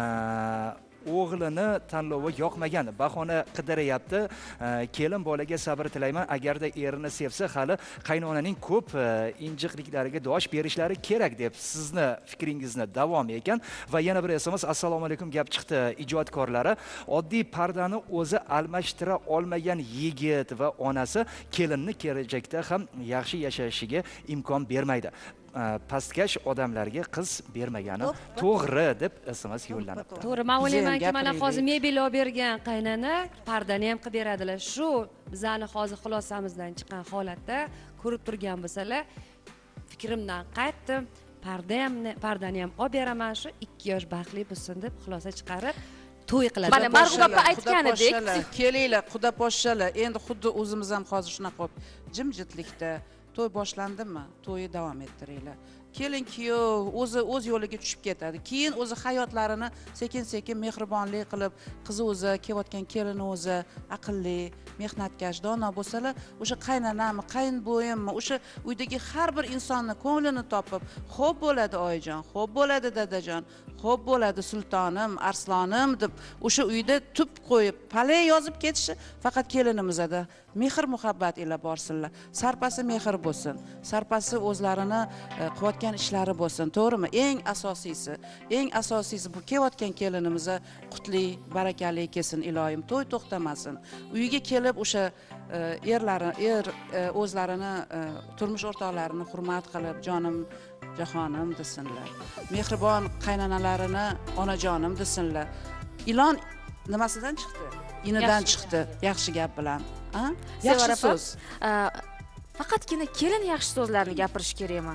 Speaker 2: o'g'lini tanlovi yoqmagan, bahona qidiryapti. Kelin bolaga sabr tilayman. Agarda erini sevsa, hali qaynonaning ko'p injiqliklariga dosh berishlari kerak deb sizni fikringizni davom ekan. Va yana bir S M S: assalomu alaykum, gap chiqdi ijodkorlari. Oddiy pardani o'zi almashtira olmagan yigit va onasi kelinni kelajakda ham yaxshi yashashiga imkon bermaydi. Pastkash odamlarga qiz bermagani to'g'ri deb S M S yo'llanibdi.
Speaker 7: To'g'ri, men o'ylaymanki, mana hozir mebel olib bergan qaynona pardani ham qilib beradilar. Shu bizani hozir xulosamizdan chiqqan holatda ko'rib turgan bo'lsalar, fikrimdan qaytdim. parda ham pardani ham olib beraman shu ikki yosh baxtli bo'lsin deb xulosa chiqarib to'y qiladi.
Speaker 1: Mana Marg'ub opa aytganidek,
Speaker 5: kelinglar, xudo poshshalar. Endi xuddi o'zimiz ham hozir shunaqa qilib jimjitlikda to'y boshlandimi? To'yni davom ettiringlar. Kelin kuyov o'zi o'z yo'liga tushib ketadi. Keyin o'zi hayotlarini sekin-sekin mehribonlik qilib, qizi o'zi, kelayotgan kelini o'zi aqlli, mehnatkash, dono bo'lsalar, o'sha qaynanami, qaynbo'yimmi, o'sha uydagi har bir insonni ko'nglini topib, xo'p bo'ladi oyijon, xo'p bo'ladi dadajon, xo'p bo'ladi sultonim, arslonim deb o'sha uyda tub qo'yib, palay yozib ketishi faqat kelinimizda mehr muhabbat ila borsinlar. Sarpasi mehr bo'lsin. Sarpasi o'zlarini qilayotgan ishlari bo'lsin, to'g'rimi? Eng asosiysi, eng asosiysi bu kelayotgan kelinimizni qutli, barakali kelsin iloyim, to'y to'xtamasin. Uyiga kelib o'sha erlari, er o'zlarini turmush o'rtoqlarini hurmat qilib, jonim, jahonim desinlar. Mehribon qaynanalarini onajonim desinlar. Ilon nimasidan chiqdi? Inidan chiqdi, yaxshi gap bilan. Ha? Yaxshi so'z.
Speaker 1: Faqatgina kelin yaxshi so'zlarni gapirish kerakmi?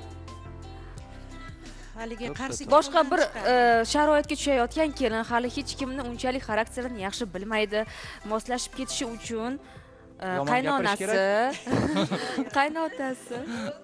Speaker 4: Haliga qarshi
Speaker 1: boshqa bir sharoitga tushayotgan kelin hali hech kimni unchalik xarakterini yaxshi bilmaydi. Moslashib ketishi uchun qaynonasi, qaynotasi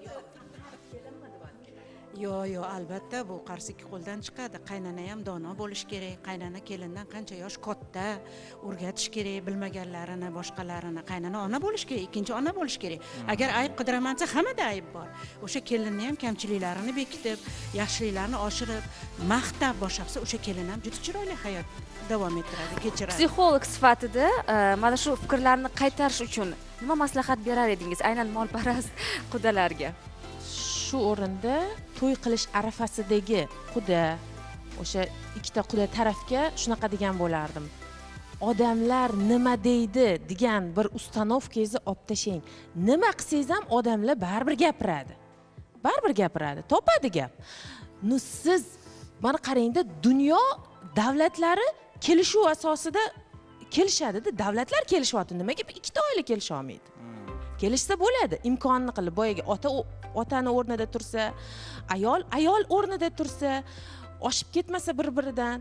Speaker 4: Yo, yo, albatta bu qarshi ikki qo'ldan chiqadi. Qaynana ham dono bo'lish kerak. Qaynana kelindan qancha yosh katta, o'rgatish kerak bilmaganlarini, boshqalarini. Qaynana ona bo'lish kerak, ikkinchi ona bo'lish kerak. Agar ayb qidiramansa, hammada ayb bor. O'sha kelinni ham kamchiliklarini bekitib, yaxshiliklarini oshirib, maqtab boshaqsa, o'sha kelin ham juda chiroyli hayot davom ettiradi, kechiradi.
Speaker 1: Psixolog sifatida mana shu fikrlarni qaytarish uchun nima maslahat berar edingiz aynan molparast qudalarga?
Speaker 9: Shu o'rinda to'y qilish arafasidagi quda, o'sha ikkita quda tarafga shunaqa degan bo'lardim. Odamlar nima deydi degan bir ustanovkangizni olib tashlang. Nima qilsangiz ham odamlar baribir gapiradi. Baribir gapiradi, topadi gap. Nu siz mana qarangda, dunyo davlatlari kelishuv asosida kelishadi-da, davlatlar kelishyapti. Nimaga ikkita oila kelisha olmaydi? Kelishsa bo'ladi, imkonini qilib, boyaga ota otani o'rnida tursa, ayol ayol o'rnida tursa, oshib ketmasa bir-biridan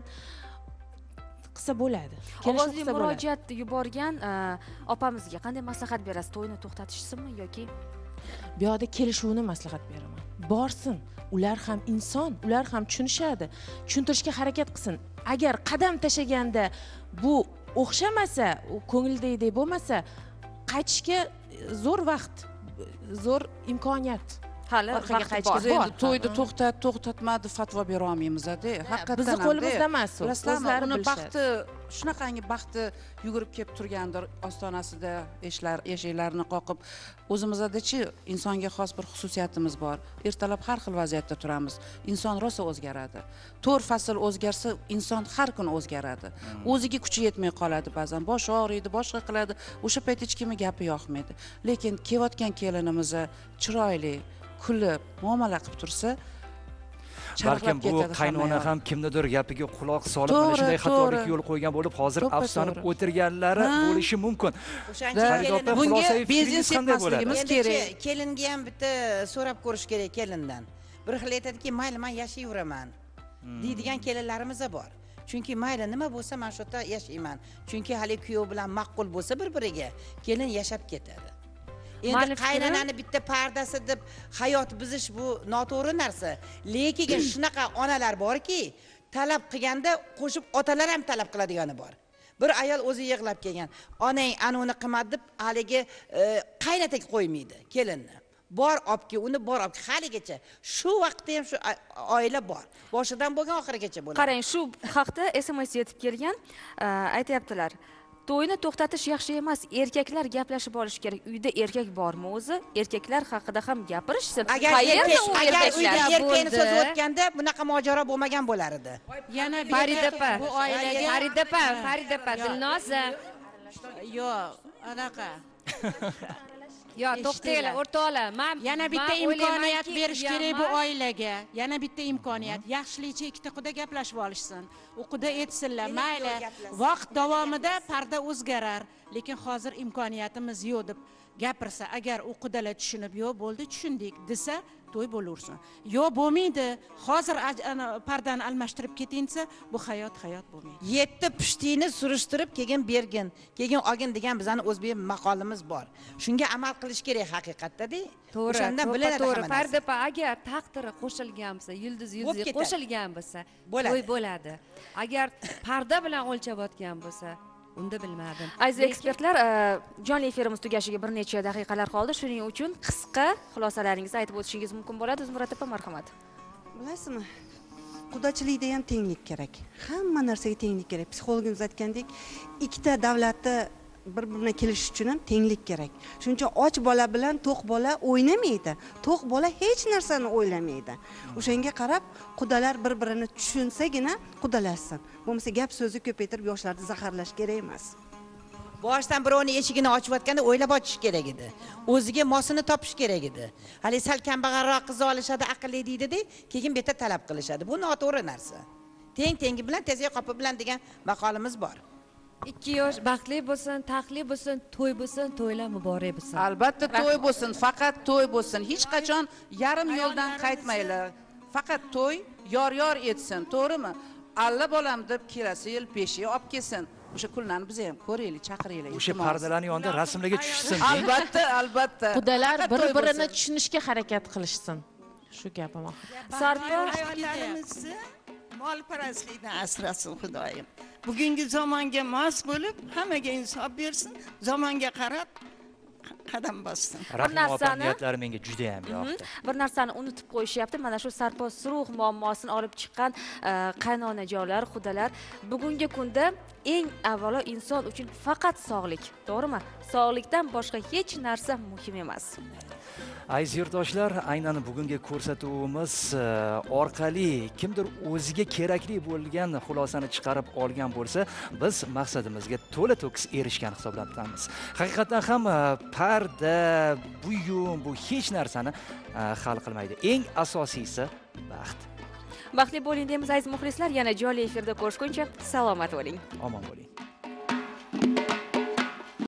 Speaker 9: qilsa bo'ladi.
Speaker 1: Ovozli murojaat yuborgan opamizga qanday maslahat berasiz? To'yni to'xtatishsinmi yoki?
Speaker 9: Bu yerda kelishuvni maslahat beraman. Borsin, ular ham inson, ular ham tushunishadi. Tushuntirishga harakat qilsin. Agar qadam tashaganda bu o'xshamasa, ko'ngildagidek bo'lmasa, qaytishga zo'r vaqt, zo'r imkoniyat.
Speaker 1: Hali
Speaker 9: orqaga qaytishga bor.
Speaker 5: To'yni to'xtat, to'xtatmadi fatvo bera olmaymiz-da. Haqiqatan
Speaker 9: bizni qo'limizda emas u.
Speaker 5: O'zlari uni baxti, shunaqangi baxti yugurib kelib turgandir ostonasida, eshlar, eshiklarini qoqib. O'zimizda-chi insonga xos bir xususiyatimiz bor. Ertalab har xil vaziyatda turamiz. Inson rosa o'zgaradi. to'rt fasl o'zgarsa, inson har kun o'zgaradi. O'ziga kuchi yetmay qoladi ba'zan, bosh og'riydi, boshqa qiladi. O'sha payt hech kimga gapi yoqmaydi. Lekin kelayotgan kelinimizni chiroyli kulib, muomala qilib tursa,
Speaker 2: balkim bu qaynona ham kimnidir gapiga quloq solib, mana shunday xatolik yo'l qo'ygan bo'lib, hozir afsuslanib o'tirganlari bo'lishi mumkin.
Speaker 5: Bunga benzin sepmasligimiz kerak.
Speaker 11: Kelinga ham bitta so'rab ko'rish kerak kelindan. Bir xil aytadiki, mayli men yashayveraman deydigan kelinlarimiz bor. Chunki mayli nima bo'lsa, men shu yerda yashayman. Chunki hali kuyov bilan ma'qul bo'lsa bir-biriga, kelin yashab ketadi. Endi qaynanani bitta pardasi deb hayot buzish bu noto'g'ri narsa. Lekin shunaqa onalar borki, talab qilganda qo'shib otalar ham talab qiladigani bor. Bir ayol o'zi yig'lab kelgan. Onang anuni qilmadi deb haligi qaynataga qo'ymaydi kelinni. Bor opki, uni bor opki haligacha. Shu vaqtda ham shu oila bor. Boshidan bo'lgan oxirigacha bo'ladi.
Speaker 1: Qarang, shu haqda S M S yetib kelgan, aytayaptilar. To'yni to'xtatish yaxshi emas, erkaklar gaplashib olish kerak. Uyda erkak bormi o'zi? Erkaklar haqida ham gapirishsin.
Speaker 11: Agar erkak uyda erkakni so'zi o'tganda bunaqa mojaro bo'lmagan bo'lar edi.
Speaker 7: Yana Faridapa, bu oilaga Faridapa, Faridapa, Dilnoza.
Speaker 4: Yo'q, anaqa.
Speaker 7: Yo, to'xtanglar, o'rtoqlar. Men
Speaker 4: yana bitta imkoniyat berish kerak bu oilaga. Yana bitta imkoniyat. Yaxshilicha ikkita quda gaplashib olishsin. U quda etsinlar, mayli. Vaqt davomida parda o'zgarar, lekin hozir imkoniyatimiz yo'q deb gapirsa, agar u qudalar tushunib, "Yo'q, bo'ldi, tushundik" desa, to'y bo'laversin. "Yo'q, bo'lmaydi, hozir pardani almashtirib keting" desa, bu hayot hayot bo'lmaydi.
Speaker 11: Yetti pushtini surishtirib keyin bergin, keyin olgin degan bizning o'zbek maqolimiz bor. Shunga amal qilish kerak haqiqatda-da.
Speaker 7: To'g'ri,
Speaker 11: O'shandan bilinadi
Speaker 7: to'g'ri.
Speaker 11: hamma narsa.
Speaker 7: Fardipa agar taqdiri qo'shilgan bo'lsa, yulduz yulduz qo'shilgan bo'lsa, to'y bo'ladi. Agar parda bilan o'lchavotgan bo'lsa, unda bilmadim.
Speaker 1: Aziz ekspertlar, jonli efirimiz tugashiga bir necha daqiqalar qoldi. Shuning uchun qisqa xulosalaringizni aytib o'tishingiz mumkin bo'ladi. Zumrad opa, marhamat.
Speaker 10: Bilasizmi? Qudachilikda ham tenglik kerak. Hamma narsaga tenglik kerak. Psixologimiz aytgandek, ikkita davlatda bir-birini kelishish uchun ham tenglik kerak. Shuning uchun och bola bilan to'q bola o'ynamaydi. To'q bola hech narsani o'ylamaydi. O'shanga qarab, qudalar bir-birini tushunsagina qudalashsin. Bo'lmasa gap so'zni ko'paytirib yoshlarni zaharlash kerak emas.
Speaker 11: Boshdan birovning eshigini ochayotganda o'ylab ochish kerak edi. O'ziga mosini topish kerak edi. Hali sal kambag'alroq qiz olishadi, aqlli deydi-da, keyin beta talab qilishadi. Bu noto'g'ri narsa. Teng tengi bilan, tezak qopi bilan degan maqolimiz bor.
Speaker 7: ikki yosh baxtli bo'lsin, taqli bo'lsin, to'y bo'lsin, to'ylar muborak bo'lsin.
Speaker 5: Albatta to'y bo'lsin, faqat to'y bo'lsin. Hech qachon yarim yo'ldan qaytmaylar. Faqat to'y yor-yor etsin, to'g'rimi? Alla bolam deb kelasi yil peshiga olib kelsin. O'sha kunlarni biz ham ko'raylik, chaqiraylik.
Speaker 2: O'sha pardalarning yonida rasmlarga tushsin.
Speaker 5: Albatta, albatta.
Speaker 9: Qudalar bir-birini tushunishga harakat qilishsin. Shu gapim oxir.
Speaker 1: Sarpo
Speaker 6: ayollarimizni molparastlikdan asrasin Xudoyim. Bugungi zamonga mos bo'lib, hammaga insof bersin, zamonga qarab qadam bossin.
Speaker 2: Rahmat opa, niyatlari menga juda ham yoqdi.
Speaker 1: Bir narsani unutib qo'yishyapti. Mana shu sarpo surug' muammosini olib chiqqan qaynonajonlar, xudalar bugungi kunda eng avvalo inson uchun faqat sog'lik, to'g'rimi? Sog'likdan boshqa hech narsa muhim emas.
Speaker 2: Aziz yurtdoshlar, aynan bugungi ko'rsatuvimiz orqali kimdir o'ziga kerakli bo'lgan xulosani chiqarib olgan bo'lsa, biz maqsadimizga to'la to'kis erishgan hisoblanamiz. Haqiqatan ham parda, buyum bu hech narsani hal qilmaydi. Eng asosiysi baxt.
Speaker 1: Baxtli bo'ling deymiz aziz muxlislar. Yana jonli efirda ko'rishguncha salomat bo'ling.
Speaker 2: Omon bo'ling.